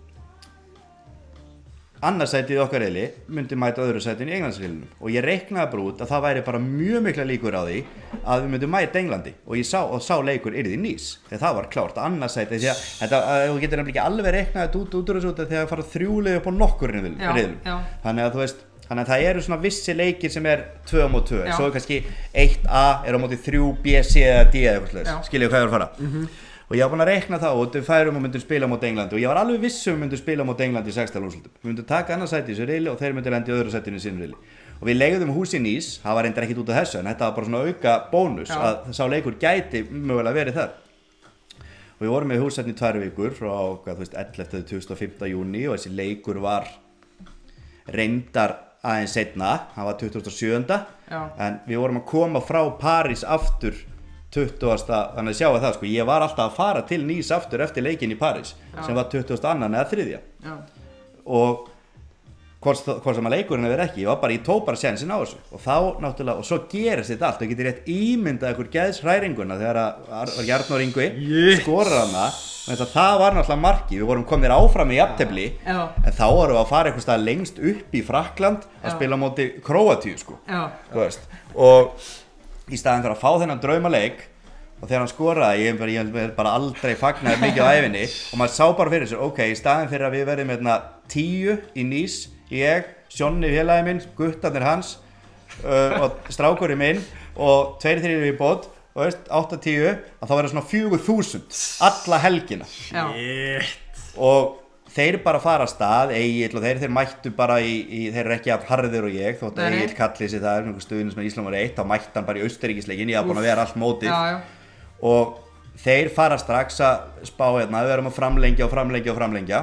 annarsætið í okkar riðli myndi mæta öðru sætinu í Englandsriðlinum og ég reiknaði bara út að það væri bara mjög mikla líkur á því að við myndum mæta Englandi og ég sá leikur yrði í Nice þegar það var klárt að annarsætið því að þú getur nefnilega ekki alveg reiknaði þetta út úr þessu út þegar það fara þrjúlið upp á nokkur riðlum þannig að þú veist þannig að það eru svona vissi leikir sem er 2 á móti 2 svo er kannski 1A er á móti 3, B, C eða D eða eitthvað slags skiljið hvað ég var að fara og ég var búin að reikna það út við færum og myndum spila móti Englandi og ég var alveg viss við myndum spila móti Englandi í 16 úrslitum við myndum taka annað sæti í þessu riðli og þeir myndum lenda í öðru sætinu í sínu riðli og við leigðum hús í Nice, það var reyndar ekkert út af þessu en þetta var bara svona auka bónus að sá leikur gæti mögulega verið þar og við vorum með hús í 2 vikur frá 11. til 25. júní og þessi leikur var reyndar aðeins seinna, hann var 27. En við vorum að koma frá París aftur 20. Þannig að sjá að það sko, ég var alltaf að fara til Nice aftur eftir leikinn í París sem var 22. eða 3. Og hvort sem að leikurinn hefur ekki, ég var bara, ég tók bara sénsinn á þessu og þá náttúrulega, og svo gerist þetta allt og getur rétt ímyndað ykkur geðshræringuna þegar að Arnór Ingvi skorar hana það var náttúrulega marki, við vorum komnir áfram í jafntefli en þá vorum við að fara eitthvað stað lengst upp í Frakkland að spila móti Króatíu sko þú veist, og í staðinn fyrir að fá þennan draumaleik og þegar hann skoraði, ég bara aldrei fagnaði mikið á ævinni og maður sá bara fyrir sér, ok, í staðinn fyrir að við verðum hérna 10 í Nice ég, Sjonni félagi minn, guttarnir hans og strákurinn minn og 2-3 í bót og veist, 8-10 að þá verður svona 4.000 alla helgina og þeir bara fara að stað, Egill og þeir mættu bara þeir eru ekki af harðir og ég, þótt að Egill kalli sig það einhver stuðnins með Ísland var 1, þá mætti hann bara í Austurríkisleikin, ég var búinn að vera allt mótið og þeir fara strax að spá hérna, við erum að framlengja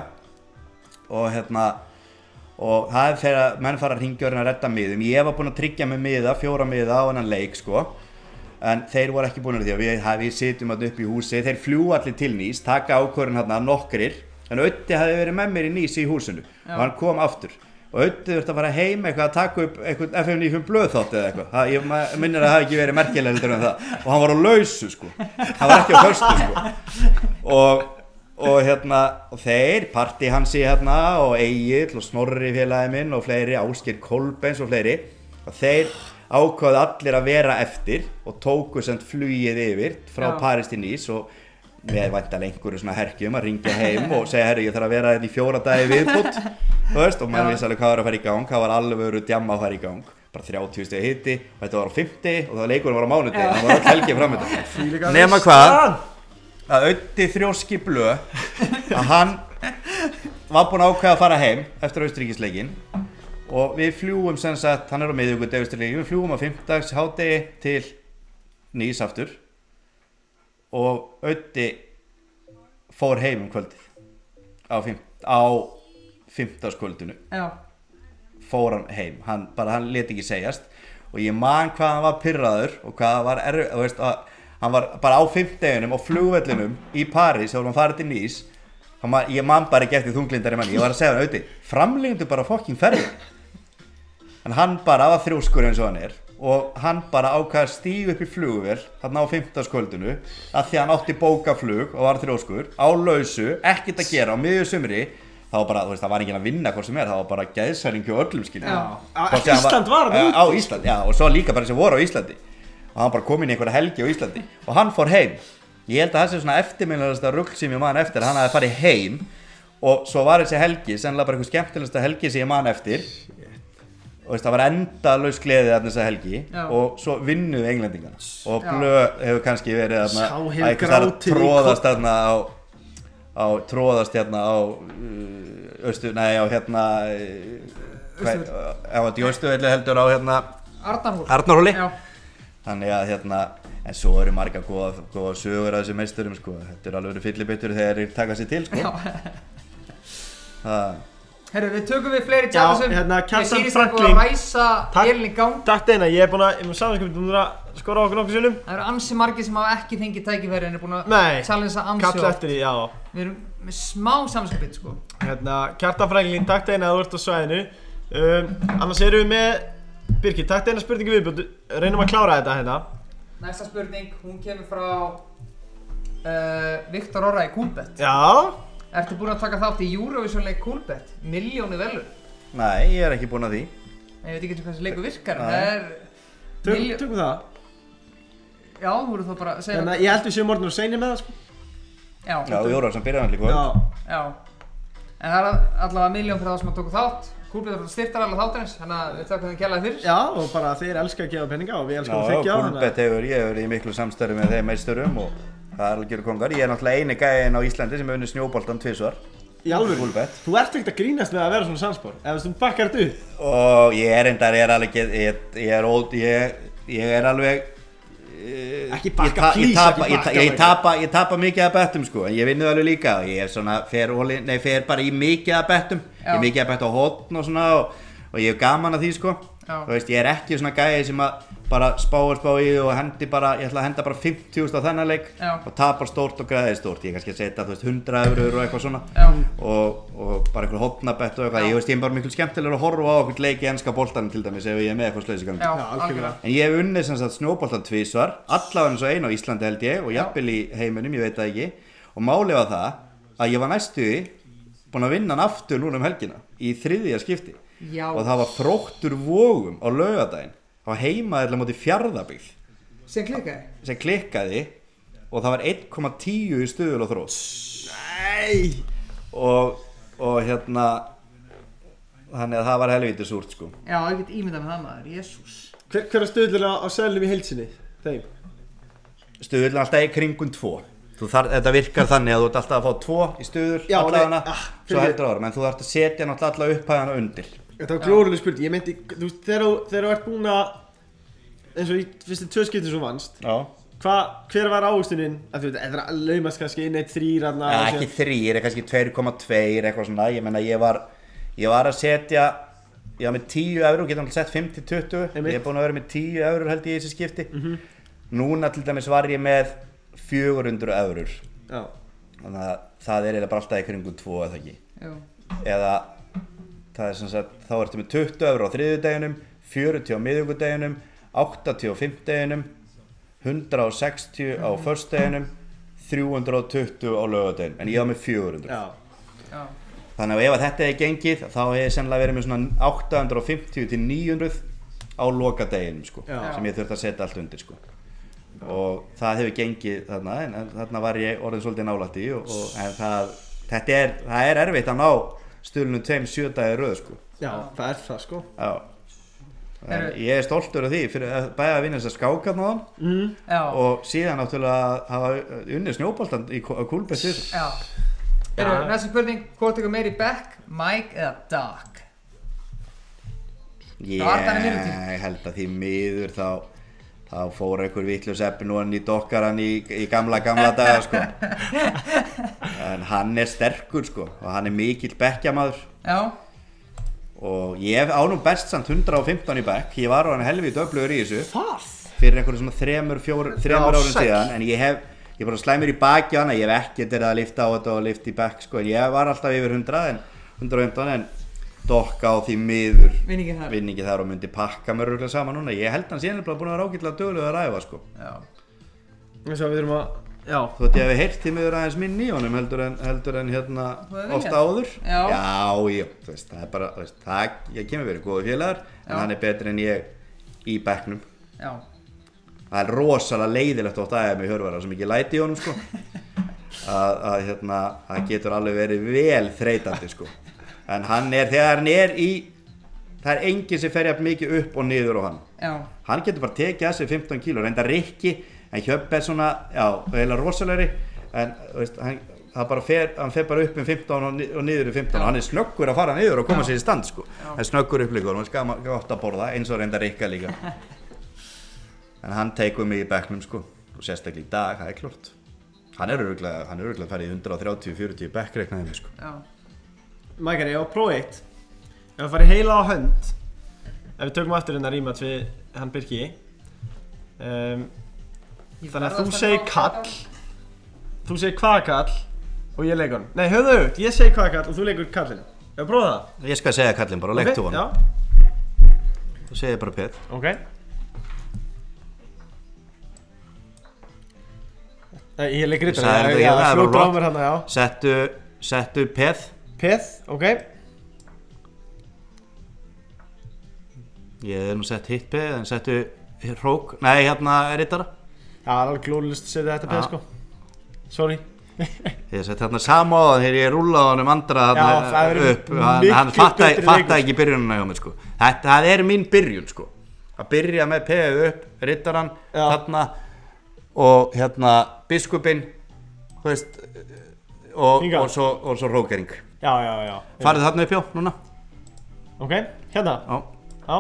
og það er þegar menn fara að hringja og reyna að redda miðum. Ég var búinn að tryggja með miða, 4 miða á þennan leik sko, en þeir voru ekki búin að því að við sitjum þarna upp í húsi, þeir fljúga allir til Nýs, taka ákvörðun hérna nokkrir, en Öddi hafði verið með mér í Nýs í húsinu og hann kom aftur og Öddi þurfti að fara heim eitthvað að taka upp eitthvað FM95 blöðþátt eða eitthvað, ég minnir að það hafi ekki verið merkilega heldur en það og hann var á lausu sko, hann var ekki á föstu sko og þeir, Parti Hansi hérna og Egill og Snorri félagi minn og fleiri, Ásgeir Kolbeins og fleiri og þeir ákváðu allir að vera eftir og tóku sent flugið yfir frá París til Nýs og með væntanlega einhverju svona herkjum að ringja heim og segja herri ég þarf að vera þetta í 4 dagi viðbútt og maður vissi alveg hvað var að fara í gang, það var alveg djamma að fara í gang bara 30 stigi hiti og þetta var á 50 og það leikurinn var á mánudegi það var all helgi framöndan nema hvað að Öddi þrjóski blöð að hann var búinn að ákveða að fara heim eftir Austurríkisleikin og við fljúum sem sagt, hann er á miðvikudegi Austurríkisleikin, við fljúum á 5. hádegi til Nýs aftur og Öddi fór heim kvöldið á 5. fór hann heim, hann lét ekki segjast og ég man hvað hann var pirraður og hvað hann var erfið, hann var bara á 5. deginum á flugvellinum í París þegar hann farið til Nýs ég man bara ekki eftir þunglindari manni, ég var að segja hann Öddi, framlengdu bara fucking ferðin en hann bara var þrjóskur eins og hann er og hann bara ákvað að stíga upp í flugvél þarna á 5. kvöldinu að því hann átti bókaflug og var þrjóskur á lausu, ekkert að gera á miðju sumri það var bara, það var enginn að vinna hvort sem það var bara geðsæringi og öllum Ísland var það á Íslandi, já, og svo líka bara sem voru á Íslandi og hann bara kom inn í einhverja helgi á Íslandi og hann fór heim ég held að það sé svona eftirminnilegasta rugl sem ég man eftir hann hafði farið heim og svo var þessi helgi sennilega bara einhver skemmtilegasta helgi sem ég man eftir og það var endalaus gleði þarna þessa helgi og svo vinnuðu Englendingarna og blöð hefur kannski verið þarna að tróðast þarna tróðast hérna á Östuvelli heldur á hérna Arnarhóli þannig að en svo eru margar góða sögur af þessum meisturum sko, þetta er alveg fyllibittur þegar þeir taka sér til sko Herru, við tökum við fleiri tjáðasum Kjartan Franklin Ég búið að ræsa elin í gang Takk Deina, ég er búin að búin að skora okkur nokkuð sinnum Það eru ansi margir sem hafa ekki fengið tækifæri en er búin að challengea ansi kalla eftir því, já Við erum með smá samskipið sko Kjartan Franklin, takk Deina að þú ert á svæðinu Annars erum við með Birkir, takk Deina spurningu viðbútt Reynum að klára þetta Næsta spurning, hún kemur frá Viktor Orra í Coolbet Já Ertu búinn að taka þátt í Eurovision-leik Coolbet? Milljónir velun? Nei, ég er ekki búinn að því Ég veit ekki hvað þessi leikur virkar Tökum það Já, þú voru þá bara að segja Ég held við séum orðnir og seinir með það sko Já, Eurovision byrjaði líka Já En það er allavega milljón fyrir það sem að tóku þátt Coolbet styrtar alla þáttarins, þannig að við þakkum þeim kærlega fyrir Já, og bara þeir elska að gefa peninga og við elskum að þykja á Coolbet ég hefur verið í miklu samstarfi með þeim meisturum og það er alveg kongar. Ég er náttúrulega eini gæinn á Íslandi sem hefur unnið snjóboltan 2 svar. Í alvöru? Þú ert ekkert að grínast með að vera svona sannspár, ef þú bakkar þetta upp. Og ég er alveg ekki bakka, ég tapa mikið af bettum sko, en ég vinnu alveg líka og ég er svona, fer bara í mikið af bettum. Ég er mikið að betta á hotn og svona og ég hef gaman að því sko. Þú veist, ég er ekki svona gæði sem að bara spá í og hendi bara, ég ætla að henda bara 50.000 á þennan leik og tapar stórt og græði stórt. Ég er kannski að setja, þú veist, 100 eurur og eitthvað svona og bara einhver hotnabett og eitthvað. Ég veist, ég er bara miklu skemmtilegur að horfa á okkur leik í enska boltanum til dæmis ef ég er með eitthvað slöðis í gangi. En ég hef unnið sem sagt snjóboltan 2 svar, allavega eins og 1 á Íslandi held ég og jafnvel í heiminum, ég veit það ekki. Og málið var það að ég var næstu búinn að vinna hann aftur núna helgina í 3. skipti. Og það var Þróttur Vogum á laugardaginn. Það var heimaðurlega móti Fjarðabyggð sem klikkaði og það var 1,10 í Stuðul og Þrótt. Nei! Og hérna þannig að það var helvítið súrt sko. Já, ég get ímyndað með það maður, jésús. Hver er Stuðlur á seðlum í heilsinni? Þeim? Stuðul alltaf í kringum 2. Þetta virkar þannig að þú ert alltaf að fá 2 í stuður allavega, svo heldur árum, en þú þarft að setja náttúrulega alla upphæðana undir. Þetta var glórulega spurning, ég meinti, þú veist, þegar þú ert búin að, eins og í fyrstu 2 skiptum sem vannst, hver var áhustunin, að þú veit, eða laumast kannski 1-3 aðna? Ja, ekki 3, kannski 2,2, eitthvað svona, ég meina ég var að setja, ég var með 10 eurur, getur náttúrulega sett 5-20, ég er búin að vera með 10 eurur held ég í þessi skipti. Núna til dæmis var ég með 400 eurur. Já. Þannig að það er eiginlega bara alltaf í kringum 2 eða ekki. Já. Eða það er sem sagt, þá ertu með 20 eurur á þriðjudeginum, 40 á miðvikudeginum, 80 á fimmtudeginum, 160 á föstudeginum, 320 á laugardeginum, en ég var með 400. Já. Þannig að ef þetta er gengið, þá hef ég sennilega verið með svona 850 til 900 á lokadeginum, sko, sem ég þurfti að setja allt undir, sko. Og það hefur gengið þarna, en þarna var ég orðin svolítið nálægt í en það er erfitt að ná stuðlunum 2 7 daga í röð, sko. Já, það er það, sko. Já. En ég er stoltur af því fyrir að bæja að vinna þess að skáka náðan og síðan náttúrulega hafa unnið snjóboltan á kúlbessu. Já. Næsta spurning, hvort tekur meiri back, Mike eða Doc? Ég held að því miður þá fór einhver vitlaus eppi nú hann í dokkaran í gamla daga, sko. En hann er sterkur, sko, og hann er mikill bekkjamaður. Já. Og ég á nú best samt 115 í bekk, ég var á hann helvið öflugur í þessu. Það? Fyrir einhverjum svona 3 árum síðan, en ég bara slæmur í baki og hana, ég hef ekkert verið að lifta á þetta og lifta í bekk, sko, en ég var alltaf yfir 115 en dokka á því miður vinningi þar og myndi pakka mér örugglega saman núna. Ég held hann síðan búin að vera ágætlega duglegur að ræfa, sko. Já. Þess að við þurfum að, já. Þótt ég hef heyrt því miður aðeins minni í honum heldur en hérna oft áður. Já, þú veist, það er bara, þú veist, ég kemur verið góði félagar, en hann er betri en ég í bekknum. Já. Það er rosalega leiðilegt oft aðeins með hjörvara sem ekki læti í honum, sko. Það getur alveg verið vel þreytandi, sko. En þegar hann er í, það er enginn sem fer jafn mikið upp og niður á hann. Já. Hann getur bara tekið þessi 15 kíló, reynda Rikki, en Hjöpp er svona, eiginlega rosalegri, en veist, hann fer bara upp 15 og niður í 15 og hann er snöggur að fara niður og koma sér í stand, sko. Hann er snöggur upp líka og hann er gott að borða, eins og reynda Rikka líka. En hann tekur mig í bekknum, sko, og sérstaklega í dag, það er klart. Hann er örugglega farið í 130-40 í bekk reiknaði mig, sko. Já. Mækari, ég á próf 1. Ef það farið heila á hönd, ef við tökum aftur hérna rematch við hann Birki, þannig að þú segir kall, þú segir hvaða kall og ég leik hann. Nei, höfðu aukt, ég segi hvaða kall og þú leikur kallinn. Ef við prófa það? Ég skal segja kallinn bara og leiktu hann. Já. Þú segir bara peð. Ok. Ég leik rittari, það fljótur á mér hann, já. Settu peð. Peð, ok. Ég hef nú sett hitt peð, en settu hrók, nei hérna rittara. Já, það er alveg glóðlust að setja þetta peð, sko. Sorry. Ég sett hérna samóðan þegar ég rúlaði honum andra upp. Hann fattaði ekki byrjunina hjá mér, sko. Það er mín byrjun, sko. Að byrja með peðið upp, rittaran, þarna og hérna biskupinn, þú veist, og svo hrókering. Já. Farið þarna upp hjá, núna. Ok, hérna? Já.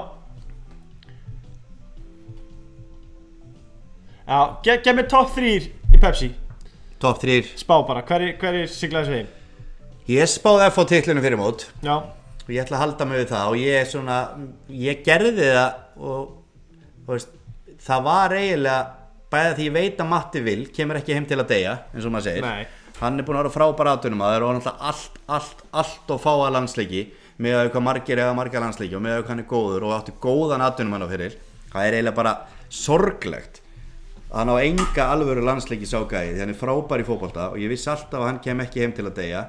Já, gef mér top 3 í Pepsi. Top 3. Spá bara, hverjir sigla þessu heim? Ég spáði FH titlunum fyrir mót. Já. Og ég ætla að halda mig við það og ég gerði það og veist, það var eiginlega, bæði því ég veit að Matti Vil kemur ekki heim til að deyja, eins og maður segir. Nei. Hann er búinn að vera frábær atvinnumaður og náttúrulega allt og fáa landsleiki með að hvað margir landsleiki og með að hann er góður og átti góðan atvinnumann á fyrir. Það er eiginlega bara sorglegt að hann á enga alvöru landsleiki sá gæði því hann er frábær í fótbolta og ég vissi alltaf að hann kem ekki heim til að deyja.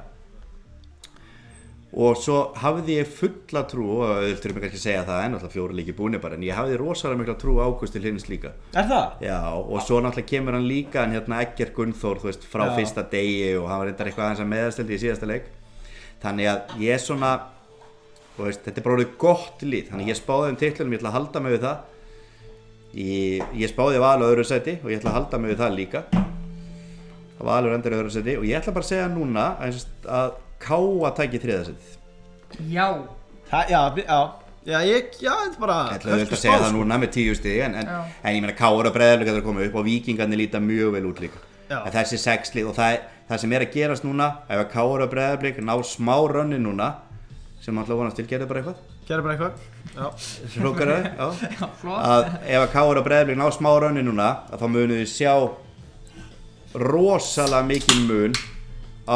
Og svo hafði ég fulla trú, og við þurfum kannski að segja það en náttúrulega 4 leikir búnir bara, en ég hafði rosalega mikla trú á Ágúst til Hlyns líka. Er það? Já, og svo náttúrulega kemur hann líka hérna Eggert Gunnþór, þú veist, frá fyrsta degi og hann var reyndar eitthvað aðeins að meðasteldi í síðasta leik. Þannig að ég svona, þú veist, þetta er bara orðið gott lið, þannig ég spáði titlunum, ég ætla að halda mig við það. Ég spáði Val á öðru sæti og ég ætla að halda mig við það líka. Valur endar í öðru sæti og ég ætla bara að segja núna að Káa tæki þriðja sætið. Já. Já, þetta er bara Ég ætla að segja það núna með 10 stig en ég meina Káar og Breiðablik að koma upp og Víkingarnir líta mjög vel út líka. En þessi 6 lið og það sem er að gerast núna, ef að Káar og Breiðablik ná smá rönni núna, sem alltaf vonast til, gerðu bara eitthvað. Já. Slókar það, já. Að ef að Káar og Breiðablik ná smá rönni núna, að þá munum við sjá rosalega mikinn mun á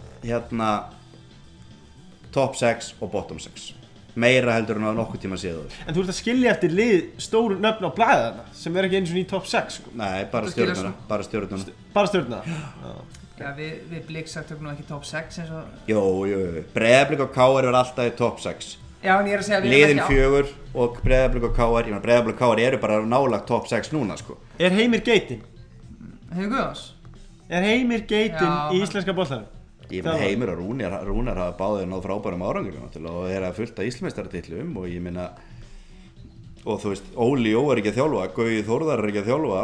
top 6 og bottom 6. Meira heldur en á nokkuð tíma séð það. En þú ert að skilja eftir lið stóru nöfn á blaðið þarna sem er ekki eins og í top 6 sko. Nei, bara stjörnuna. Bara stjörnuna? Já, við Bliksar tökum nú ekki top 6 eins og... Jú, Breiðablik og Káar verður alltaf í top 6. Já, en ég er að segja að við liðin 4 og Breiðablik og Káar, ég meina Breiðablik og Káar eru bara nálagt top 6 núna sko. Er Heimir Geitin? Hefur Guðans? Er Heimir Geitin í íslenska boltanum? Ég meina Heimir og Rúnar hafa báðir náð frábærum árangri og er að fullta Íslandsmeistaratitlum og ég meina og þú veist, Óli Jó er ekki að þjálfa, Gaui Þórðar er ekki að þjálfa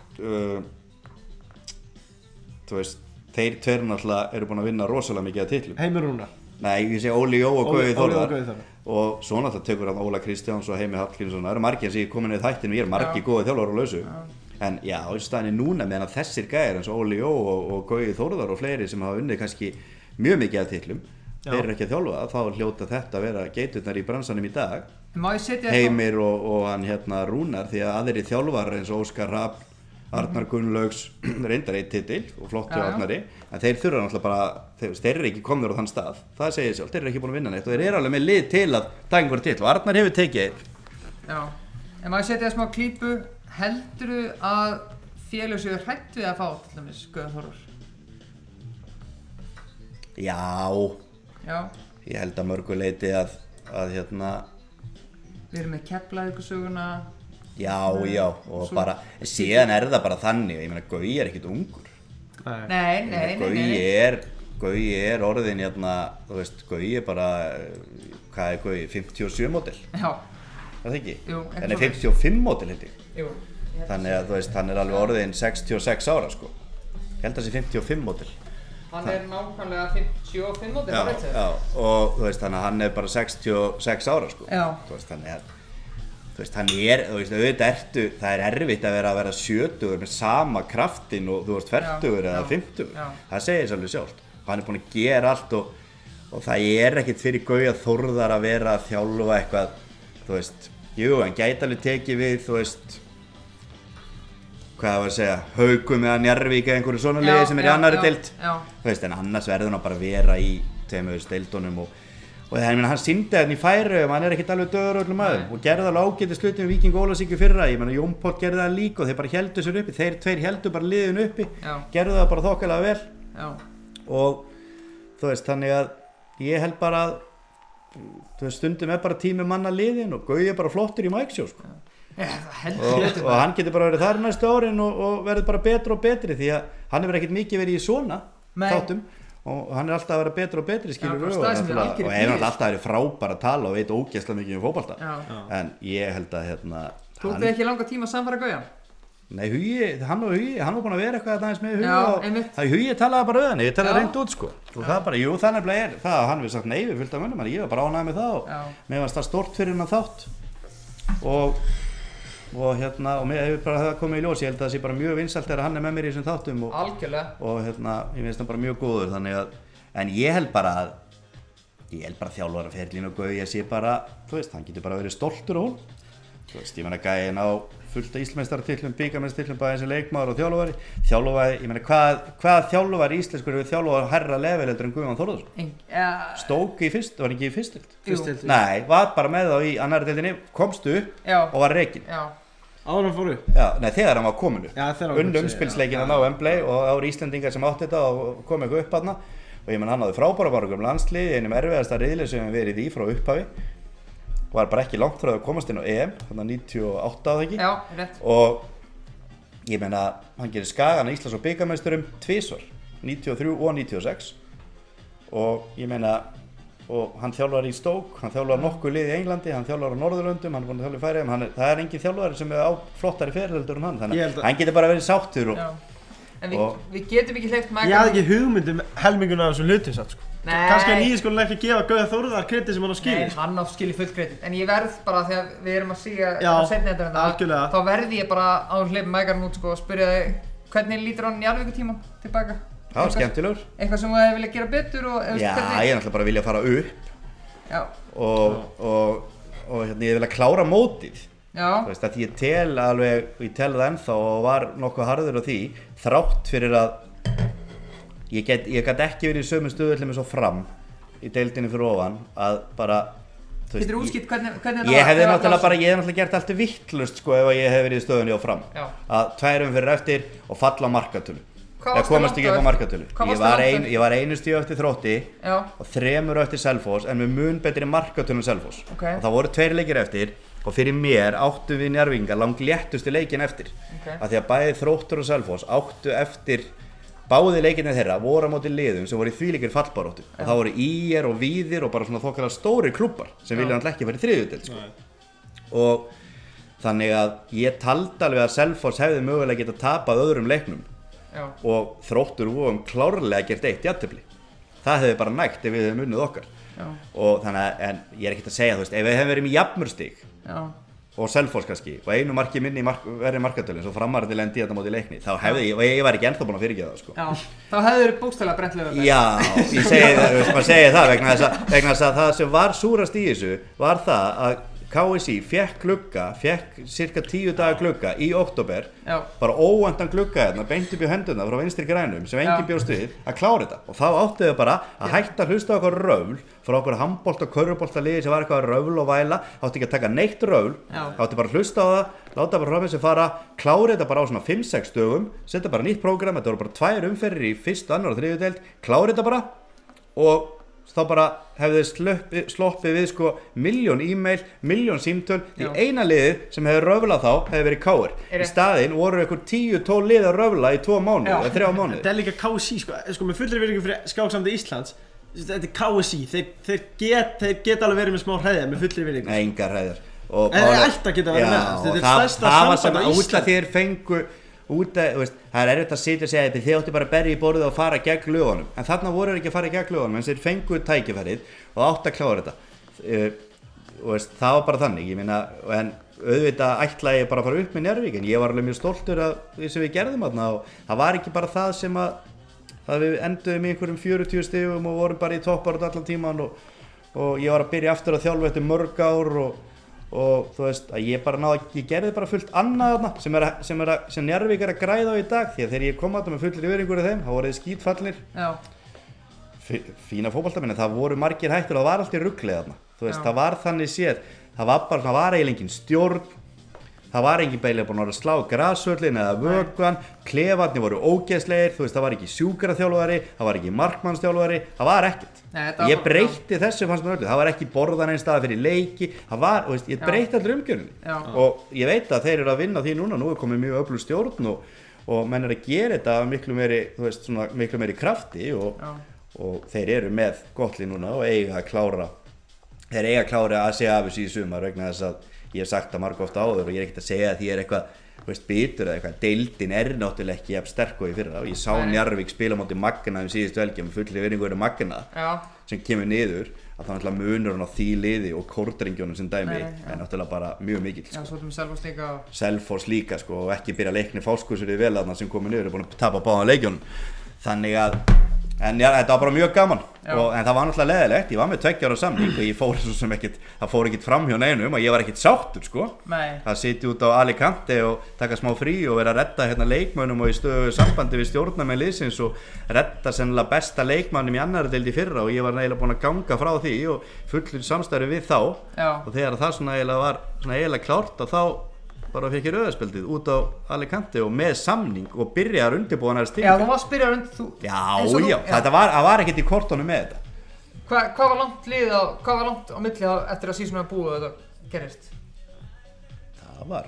þú veist, þeir tveir náttúrulega eru búin að vinna rosalega mikið af titlum. Heimir Rúnar? Nei, ég segi Óli Jó og Gaui Þórðar og svo náttúrulega tekur hann Óla Kristjáns og Heimi Hallgrímsson, það eru margir sem ég komin í þættinu, ég er margir góðir þjálfarar á lausu. En já, í staðinni núna meðan þessir gæjar eins og Óli Jó og Gaui Þórðar og fleiri sem hafa unnið kannski mjög mikið af titlum, þeir eru ekki að þjálfa, þá hljóta þetta að vera geiturnar í bransanum í dag. Heimir og hann Rúnar, því að aðrir þjálfarar eins og Óskar Rapp, Arnar Gunnlaugs, reyndar eitt titil og flottu Arnari, en þeir þurfa náttúrulega bara, þeir eru ekki komnir á þann stað, það segir sjálf, þeir eru ekki búin að vinna neitt og þeir eru alveg með lið til að taka einhver titil og Arnar hefur tekið einn. Já, en maður setja smá klípu. Heldurðu að félög séu hrætt við að fá til dæmis Guðjón Þórðar? Já. Ég held að mörgu leyti að Við erum með Keflavíkursöguna. Já, og svo, bara síðan er það bara þannig, ég meina Gaui er ekkert ungur. Nei. Gaui er orðin þú veist, Gaui er bara, hvað er Gaui, 57 módel? Já. Það er ekki? Jú. En er 55 módel held ég? Jú. Þannig að þú veist, hann er alveg orðin 66 ára sko. Ég held að það sé 55 módel. Hann er nákvæmlega 55 módel, það veit þau? Já, og þú veist, þannig að hann er bara 66 ára sko. Já. Þú veist, þannig að, þú veist, hann er, þú veist, auðvitað það er erfitt að vera 70 með sama kraftin og þú veist, 40 eða 50. Já. Það segir þess alveg sjálft. Hann er búinn að gera allt og það er ekkert fyrir Gaui Þórðar að vera að þjálfa eitthvað, þú veist, jú, hann gæti alveg tekið við, þú veist, hvað var að segja, Haugum eða Njarðvík eða einhverju svona liði sem er í annarri deild, þú veist, en annars verður hann bara að vera í tveimur deildunum og hann sýndi hann í Færeyjum, hann er ekkert alveg döður öllum maður og gerði alveg ágætis hluti með Víking Ólafsvík fyrra, ég meina Jón Páll gerði það líka og þeir bara héldu sér uppi, þeir tveir héldu bara liðinu uppi, gerðu það bara þokkalega vel og þú veist, þannig að ég held bara að þú veist, stundum er bara tími manna liðin og Gaui er bara flottur í mæksjó sko. Og hann getur bara verið þar næstu árin og verður bara betur og betri því að hann hefur ekkert mikið verið í svona þáttum og hann er alltaf að vera betur og betri skilur og hefur alltaf verið frábær að tala og veit ógeðslega mikið fótbolta en ég held að Tók þið ekki langa tíma að samfara Gauja? Nei, hann var búinn að vera eitthvað aðeins með Hugi talaði bara auðan, ég talaði reynd út sko og það bara, jú það nefnilega er það, hann við sagt nei við fylgta mönnum, ég var bara ánægð með það og mér fannst það stórt fyrir hann þátt og mér hefur bara það komið í ljós, ég held að það sé bara mjög vinsælt þegar hann er með mér í þessum þáttum og ég finnst hann bara mjög góður þannig að, en ég held bara þjálfaraferlin og Gauja sé bara, þú veist, hann getur bara verið stoltur á hún, þú veist, ég meina gæinn á fullt af Íslandsmeistaratitlum, bikarmeistaratitlum bæði sem leikmaður og þjálfari, ég meina hvað þjálfari íslenskur hefur þjálfari hærra level heldur en Guðjón Þórðarsson? Stók í fyrst, var ekki í fyrstild? Nei, var bara með þá í annarri deildinni, komst upp og var rekinn. Áður hann fór upp? Já, nei, þegar hann var komin upp. Umspilsleikinn á Wembley og það voru Íslendingar sem átti þetta og kom eitthvað upp þarna og ég meina hann hafði frábæra barngum landslið, einum erfiðasta riðli sem við verið í frá upphafi. Var bara ekki langt frá að komast inn á EM, þannig að 98 á það ekki. Já, rétt. Og ég meina, hann gerir Skagan Íslands og bikarmeisturum tvisvar, 93 og 96. Og ég meina, og hann þjálfar í Stoke, hann þjálfar nokkuð lið í Englandi, hann þjálfar á Norðurlöndum, hann er búinn að þjálfa í Færeyjum, það er engin þjálfari sem er á flottari feril heldur en hann, þannig að hann getur bara verið sáttur En við getum ekki hleypt Mækan. Ég hafði ekki hugmynd helminguna af þessum hlutum satt sko. Kannski að nýju skólinn ekki gefa Gauða Þórðar kredit sem hann á skilið. Nei, hann á skilið fullt kredit. En ég verð bara þegar við erum að síga seinni þetta þá verði ég bara á hleypa Mækan út sko og spyrja þig hvernig lítur hann Njarðvíkurtímann tilbaka? Það var skemmtilegur. Eitthvað sem þú hefði viljað gera betur og já, ég náttúrulega bara vilja fara upp. Já. Og hérna ég vilja klára mótið. Já. Þú veist að ég tel það ennþá og var nokkuð harður á því þrátt fyrir að ég gat ekki verið í sömu stöðu með svo Fram í deildinni fyrir ofan að bara Getur útskýrt hvernig það ég hefði náttúrulega gert allt vittlust sko ef ég hefði verið í stöðunni á Fram. Já. Að 2 umferðir eftir og falla á markatölu. Það komast ekki upp á markatölu. Ég var 1 stig eftir Þrótti og 3 eftir Selfoss en með mun betri markatölu en Selfoss. Okay. Og það voru 2 leikir eftir og fyrir mér áttu við Njarðvíkingar langléttustu leikin eftir. Okay. Af því að bæði Þróttur og Selfoss áttu eftir báði leikinni þeirra voru á móti liðum sem voru í þvílíkir fallbaráttu. Og það voru IR og Víðir og bara svona þokkalega stórir klúbbar sem vilja náttúrulega ekki fara í 3. deild sko. Og þannig að ég taldi alveg að Selfoss hefði mögulega getað tapað öðrum leiknum. Já. Og Þróttur vorum klárlega gert 1 jafntefli. Það hefði bara nægt ef við hefðum unnið okkar. Já. Og þannig að, en ég ekkert að segja, þú veist, ef við hefðum verið með jafnmurstig og Selfoss kannski og 1 marki minni verið markatölin svo Framar til endi þetta móti leikni, þá hefði ég var ekki ennþá búinn að fyrirgefa það sko. Já, þá hefði verið bókstaflega brennt lögum. Já, ég segi það, maður segi það vegna þess að það sem var súrast í þessu var það að KSÍ fékk cirka 10 daga glugga í október, bara óvæntan glugga hérna, beint upp í hönduna frá vinstri grænum sem enginn bjóst við að klára þetta og þá áttu þau bara að hætta að hlusta á okkur röfl frá okkur handbolta og körfuboltaliði sem var eitthvað röfl og væla, áttu ekki að taka neitt röfl, áttu bara að hlusta á það, láta bara frá þessu fara, klára þetta bara á svona 5-6 dögum, setja bara nýtt prógram, þetta voru bara 2 umferðir í 1., 2. og 3. deild, klára þetta bara og þá bara hefði sloppið við sko 1.000.000 e-mail, 1.000.000 símtöl því eina liðið sem hefði röflað þá hefði verið KR. Í staðinn voru einhver 10-12 lið að röfla í 2 mánuði eða 3 mánuði. Þetta líka KSÍ sko með fullri virðingu fyrir Skáksamdi Íslands. Þetta KSÍ, þeir geta alveg verið með smá hræðar með fullri virðingu. Nei, engar hræðar. En þeir ætti að geta verið með. Þetta stærsta samband á Íslandi. Það erfitt að sitja og segja að þið áttu bara að berja í borðið og fara gegn lögunum en þarna voru þeir ekki að fara gegn lögunum en þeir fengu tækifærið og áttu að klára þetta það var bara þannig ég meina, en auðvitað ætlaði ég bara að fara upp með Njarðvík en ég var alveg mjög stoltur af því sem við gerðum þarna og það var ekki bara það sem að við enduðum í einhverjum 40 stigum og vorum bara í toppbaráttu allan tíman og ég var að byrja aftur að þjálfa eftir mörg ár og þú veist að ég gerði bara fullt annað þarna sem Njarðvík að græða á í dag því að þegar ég kom þarna með fullri virðingu í þeim þá voru þið skítfallir fína fótboltamenn en það voru margir hættur og það var allt í rugli þarna þú veist það var þannig séð það var eiginlega engin stjórn það var engin beilega búin að slá grasvöllin eða vökvan klefarnir voru ógeðslegir þú veist það var ekki sjúkraþjálfari það var ekki markmannsþjálfari það var ekkert ég breytti þessu fannst mér öllu það var ekki borðan einn stað fyrir leiki það var ég breytti allir umgjörðinni og ég veit að þeir eru að vinna því núna nú er komið mjög öflug stjórn og menn er að gera þetta miklu meiri krafti og þeir eru með gott lið núna og eiga að klára að segja af þessu í sumar vegna þess að ég hef sagt það marga ofta áður og ég er ekkert að segja að því er eitthvað bitur eða eitthvað deildin er náttúrulega ekki jafn sterk og í fyrra og ég sá Njarðvík spila móti Magna síðustu helgi með fullri virðingu eru Magna sem kemur niður að það náttúrulega munur hann á því liði og kórdrengjónum sem dæmi er náttúrulega bara mjög mikill sko. Já, svo með Selfoss líka sko og ekki byrja leikni fáskursur í vel þarna sem komið niður og búin að tapa báðan leikjónum þannig að en já, þetta var bara mjög gaman en það var náttúrulega leðilegt, ég var með 2 ára samning og ég fór ekkert fram hjá neinum og ég var ekkert sáttur sko að sitja út á Alicante og taka smá frí og vera að redda hérna leikmönnum og í stöðu sambandi við stjórnarmenn liðsins og redda sennilega besta leikmannum í annarri deild í fyrra og ég var eiginlega búin að ganga frá því og fullur samstarfi við þá og þegar það svona eiginlega var svona eiginlega klárt og þá bara fekk ég rauðarspjaldið út á Alicante og með samning og byrjaðar undirbúan að stíla. Já, þú varst byrjaðar undir Já, það var ekkert í kortunum með þetta. Hvað var langt á milli eftir að síðan búið þetta gerist? Það var,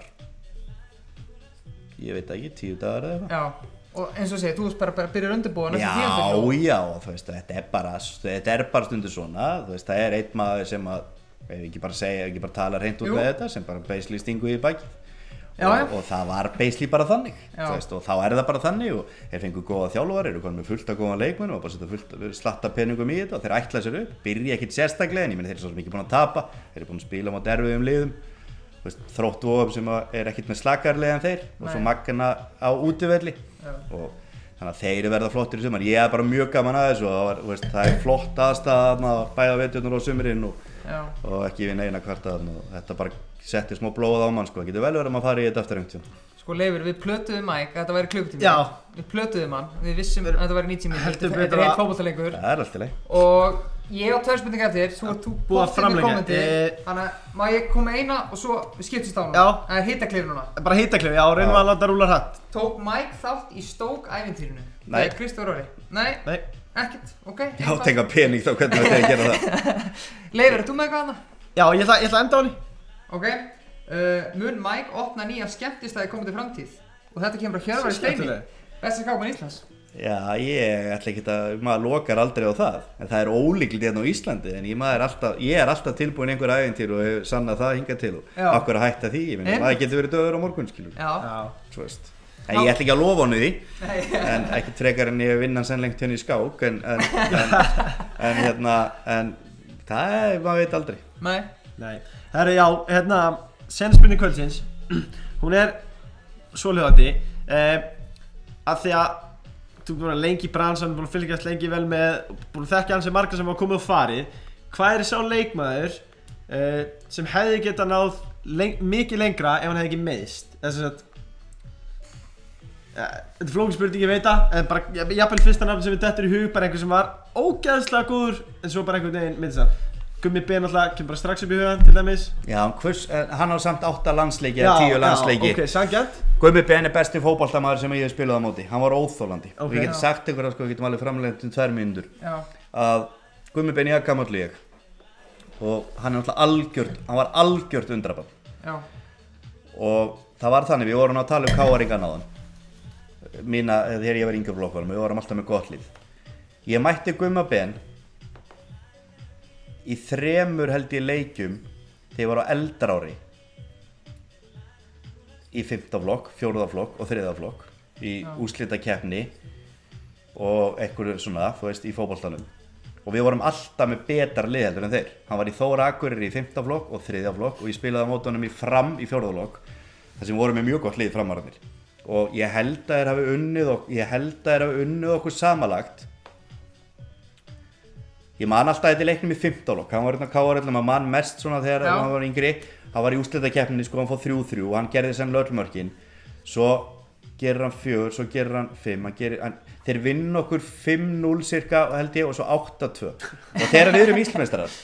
ég veit ekki, 10 dagar eða eitthvað. Já, og eins og segir, þú varst bara byrjaðar undirbúan Já, þú veist, þetta er bara stundur svona, þú veist, það er einn maður sem að ef ekki bara tala hreint út með þetta sem bara beisli stingu í bakið og það var basically bara þannig veist, og þá það bara þannig og þeir fengu góða þjálfari, eru konum með fullt af góðan leikmenn og bara setja slatta peningum í þetta og þeir ætla sér upp, byrja ekkert sérstaklega en ég meina þeir svo sem ekki búin að tapa, þeir eru búin að spila mot erfiðum liðum Þrótt Vogum sem ekkert með slakarlega en þeir og svo Magna á útivelli og þannig að þeir verða flottir í sumar. Ég bara mjög gaman að þessu og það flott aðstæða bæða veturnar og sumurinn og ekki við neina kvarta og þetta bara setti smá blóð á mann sko. Það getur vel verið að maður fari í þetta eftir einhvern tíma. Sko Leifur, við plötuðum Mike að þetta væri klukkutími. Við plötuðum hann, við vissum að þetta væri 90 mínútur. Þetta heilt fótboltaleikur. Það allt í lagi. Og ég á 2 spurningar eftir, þú búið að framlengja. Þannig að má ég koma með eina og svo við skiptumst á núna. Það hitaklefi núna. Bara hitaklefi, já, reynum að láta rúla hratt. Tók Mike þátt í Stoke-ævintýrinu? Nei. Kristofur Orri? Nei. Ekkert, ok. Já, tenga pening þá, hvernig þetta gera það? Leifur, þú með eitthvað annað? Já, ég ætla að enda á henni. Ok. Mun Mike opna nýja skemmtistæði komandi framtíð og þetta kemur að Hjörvar í Steini besta skákmann Íslands. Já, ég ætla ekki maður lokar aldrei á það en það ólíklegt hérna á Íslandi en ég er alltaf tilbúin einhver ævintýr og hef sannað það hingað til og okkur að hætta því, ég meina maður getur verið döður á morgun skilur. Svo veist. En ég ætla ekki að lofa honum því en ekkert frekar en ég vinna hann senn lengt hérna í skák en það maður veit aldrei. Nei. Herru, já, senspurning kvöldsins, hún svohljóðandi af því að þú búin að lengi í bransanum, búin að fylgjast lengi vel með, búin að þekkja ansi marga sem hafa komið og farið. Hvað sá leikmaður sem hefði getað náð mikið lengra ef hann hefði ekki meiðst? Þetta flókin spurning, ég veit það, en bara jafnvel fyrsta nafn sem við dettur í hug, bara einhver sem var ógeðslega góður en svo bara einhvern veginn minnst það. Gummi Ben alltaf kemur bara strax upp í hugan til dæmis. Já, hann á samt 8 landsleiki eða 10 landsleiki. Ok, sanngjarnt. Gummi Ben besti fótboltamaður sem ég hef spilað á móti. Hann var óþolandi. Og ég get sagt ykkur að við getum alveg framlengt 2 mínútur. Að Gummi Ben ég gamall ég. Og hann var algjört undrabarn. Já. Og það var þannig, við vorum að tala KR-ingan áðan. Þegar ég var yngri flokkunum, við vorum alltaf með gott líf. Ég mætti Gumma Ben í 3 held ég leikjum þegar ég var á eldraári í 5. flokk, 4. flokk og 3. flokk í úrslitakeppni og einhverju svona, þú veist, í fótboltanum og við vorum alltaf með betra lið heldur en þeir. Hann var í Þór Akureyri í 5. flokk og 3. flokk og ég spilaði á móti honum í Fram í 4. flokk þar sem við vorum með mjög gott lið framararnir og ég held að þeir hafi unnið okkur samanlagt. Ég man alltaf þetta í leiknum í 5. flokk, hann var hérna KR maður man mest svona þegar hann var yngri, hann var í úrslitakeppninni sko, hann fór 3-3 og hann gerði sennilega öll mörkin, svo gerir hann 4, svo gerir hann 5, þeir vinna okkur 5-0 cirka held ég og svo 8-2 og þegar við erum Íslandsmeistarar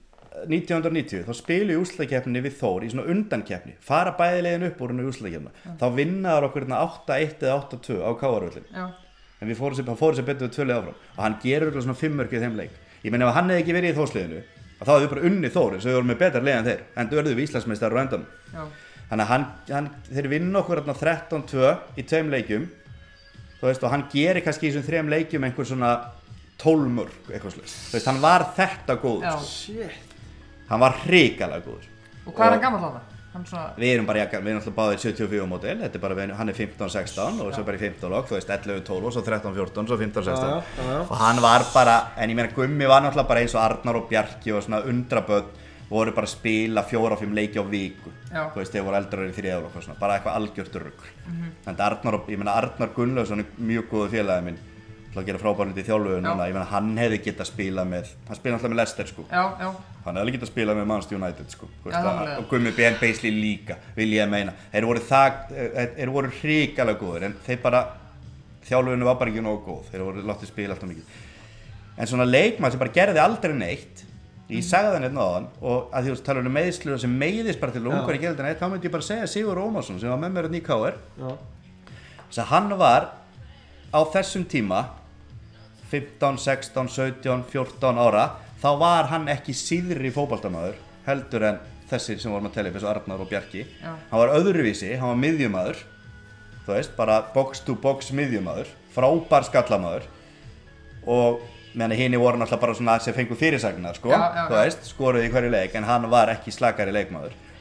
1990 þá spilum við úrslitakeppninni við Þór í svona undankeppni, fara bæði leiðin upp úr hérna úrslitakeppnina, þá vinnaður okkur hérna 8-1 eða 8-2 á KR-völlin, en við fórum sér betur við 2 leið áfram og hann gerur svona 5 mörk í þeim leik. Ég meina ef hann hefði ekki verið í Þórsliðinu þá hefði við bara unnið Þór eins og við vorum með betra lið en þeir en þú verður við Íslandsmeistarar á endanum. Þannig að þeir vinna okkur 13-2 í 2 leikjum þú veist og hann gerir kannski í þessum 3 leikjum einhver svona 12 mörk eitthvað slags. Þú veist hann var þetta góður. Hann var hrikalega góður. Og hvað hann gamall þarna? Við erum alltaf báðir 74 módel, þetta bara, hann 15-16 og svo bara í 15 lok, þú veist 11-12 og svo 13-14, svo 15-16 og hann var bara, en ég meina Gummi var náttúrulega bara eins og Arnar og Bjarki og svona undrabörn voru bara að spila 4-5 leiki á viku, þú veist þeir voru eldrar í 3. lok og svona, bara eitthvað algjört rugl. En Arnar Gunnlaugsson er mjög góður félagi minn, að gera frábærlega í þjálfun núna, ég meina hann hefði getað spila með, hann spila alltaf með Leicester sko. Hann hefði getað spila með Manchester United sko, og Gummi Ben Beisley líka, vil ég meina. Þeir voru hrikalega góður, en þeir bara, þjálfunum var bara ekki nógu góð, þeir voru látið spila alltaf mikið. En svona leikmann sem bara gerði aldrei neitt, ég sagði það neitt náðan, og að því að tala um meiðslur sem meiðist bara til ungar í gildin eitt, þá myndi ég bara segja Sigur Ómarsson sem var með mér í KR. Þess að hann var á þessum tíma 15, 16, 17, 14 ára þá var hann ekki síðri fótboltamaður heldur en þessir sem vorum að telja upp eins og Arnar og Bjarki. Hann var öðruvísi, hann var miðjumaður þú veist, bara box to box miðjumaður, frábær skallamaður og meðan hini voru náttúrulega bara svona sem fengu fyrirsagnar sko, þú veist, skoruði í hverju leik en hann var ekki slakari leikmaður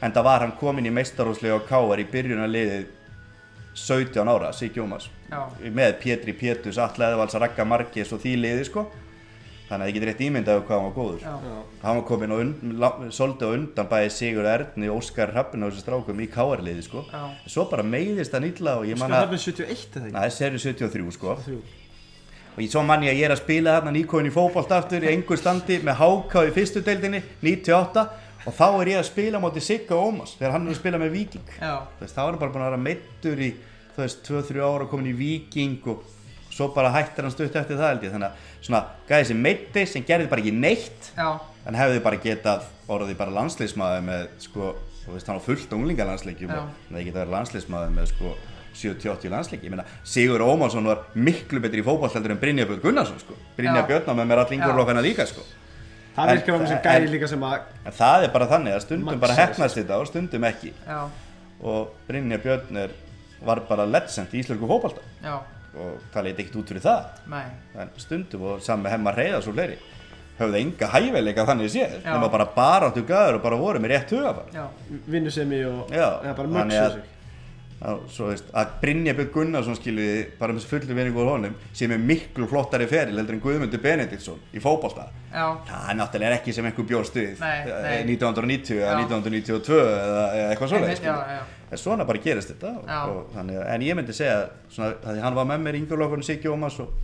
en það var hann kominn í meistarúrsliði á KR í byrjunarliðið 17 ára, Siggi Ómars með Pétri Péturs, Atla Eðvalds, Ragga Margis og því liði sko. Þannig að ég get rétt ímyndaðu hvað hann var góður. Hann var kominn svolítið á undan bæði Sigur Erni, Óskar Hrafn og þessi strákum í KR-liði sko. Svo bara meiðist hann illa og ég man að... Óskar Hrafn 71 eða ekki? Nei, seri 73 sko. Og svo man ég að spila þarna nýkomin í fótbolt aftur í engu standi með HK í fyrstu deildinni, 98 og þá ég að spila móti Sigga Ómars þegar hann að spila með Víking. Þá var hann bara búinn að vera meiddur í 2-3 ára og komin í Víking og svo bara hættir hann stutt eftir það held ég, þannig að svona gæði sem meiddi sem gerði bara ekki neitt en hefði bara getað orðið bara landsliðsmaður með sko, þú veist hann á fullt unglingalandsleikjum og það geta verið landsliðsmaður með sko 70-80 landsleiki, ég meina Sigur Ómarsson var miklu betri í fótboll heldur en Brynjar Björn Gunnarsson sko, Brynjar Björn á með mér all yngurflokkana líka sko. Það virkar um sem gæði líka sem að... En það bara þannig að stundum bara heppnast þetta og stundum ekki og Brynjar Björn var bara legend í íslensku fótbolta og það leit ekkert út fyrir það en stundum og saman með Hemmar Hreiðars og fleiri höfðu enga hæfileika þannig séð nema bara áttu gæður og bara voru með rétt hugafar vinnusemi og bara mögsu sig svo veist að Brynjar Björn Gunnarsson skiljiði bara með fullu vinningu á honum sem miklu flottari feril heldur en Guðmundur Benediktsson í fótbolta það náttúrulega ekki sem einhver bjóst við 1990 eða 1992 eða eitthvað svoleiðis en svona bara gerist þetta og þannig en ég myndi segja svona að hann var með mér í yngurlokkunum Siggi Ómars og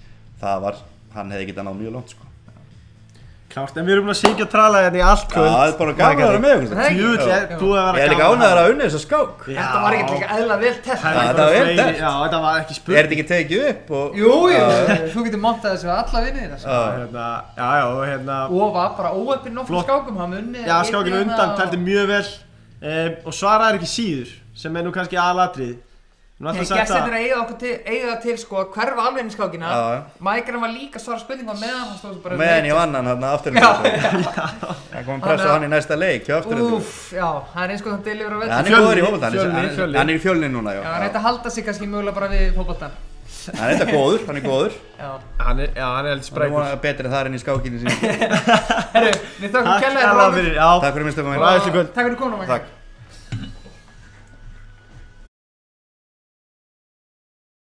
hann hefði getað náð mjög langt sko. Klárt, en við erum búin að syngja og trala hérna í allt kvöld. Já, það bara gaman að vera með ykkur. Ég er líka ánægður að unna þessa skák. Þetta var ekki líka eðla vel test. Þetta var vel test. Já, þetta var ekki spurning. Er þetta ekki tekið upp? Jú, þú getur montað þessu að alla vinni þína. Já, og var bara óöppin nokkrum skákum, hann unnið. Já, skákinu undan tældi mjög vel og svaraði ekki síður, sem nú kannski aðalatriði. Gestirnir eiga til sko að hverfa alveg inn í skákina. Mækarinn var líka svara spurningum meðan hann stóð bara meðan ég vann hann þarna afturöndum. Það kom að pressa hann í næsta leik hjá afturöndum. Já, hann er eins og hann delifur á velli. Hann er góður í fótboltann, hann er í Fjölni núna, já. Já, hann ætti að halda sig kannski mögulega bara við fótboltann. Hann er góður. Já, hann er heldur sprækur. Hann er betri þar enn í skákinu sín. Herru, við þökkum kærlega fyrir. Takk fyrir mig, Stefán. Takk fyrir komuna.